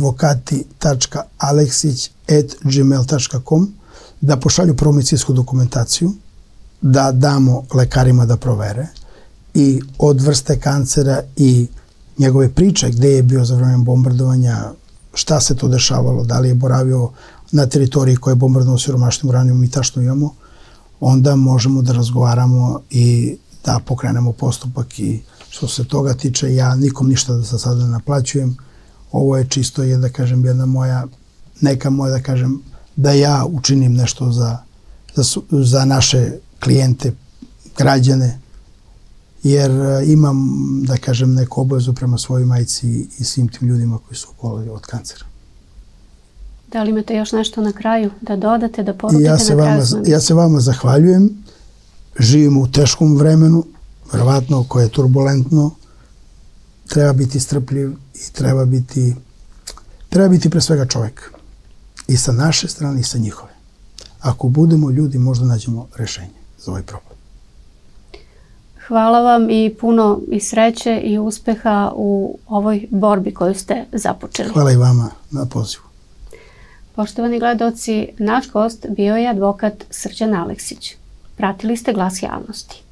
advokati.aleksić@gmail.com, da pošalju prvo medicinsku dokumentaciju, da damo lekarima da provere i od vrste kancera i njegove priče gde je bio za vreme bombardovanja, šta se to dešavalo, da li je boravio na teritoriji koja je bombardovano siromašnim uranijom i tačno imamo, onda možemo da razgovaramo i da pokrenemo postupak. I što se toga tiče, ja nikom ništa da sada ne naplaćujem. Ovo je čisto, da kažem, jedna moja, neka moja, da kažem, da ja učinim nešto za naše klijente, građane, jer imam, da kažem, neku obavezu prema svojoj majci i svim tim ljudima koji su oboleli od kancera. Da li imate još nešto na kraju da dodate, da porukite na kraju? Ja se vama zahvaljujem. Živimo u teškom vremenu, verovatno koje je turbulentno. Treba biti strpljiv i treba biti pre svega čovjek. I sa naše strane i sa njihove. Ako budemo ljudi, možda nađemo rešenje za ovaj problem. Hvala vam i puno i sreće i uspeha u ovoj borbi koju ste započeli. Hvala i vama na pozivu. Poštovani gledaoci, naš gost bio je advokat Srđan Aleksić. Pratili ste Glas javnosti.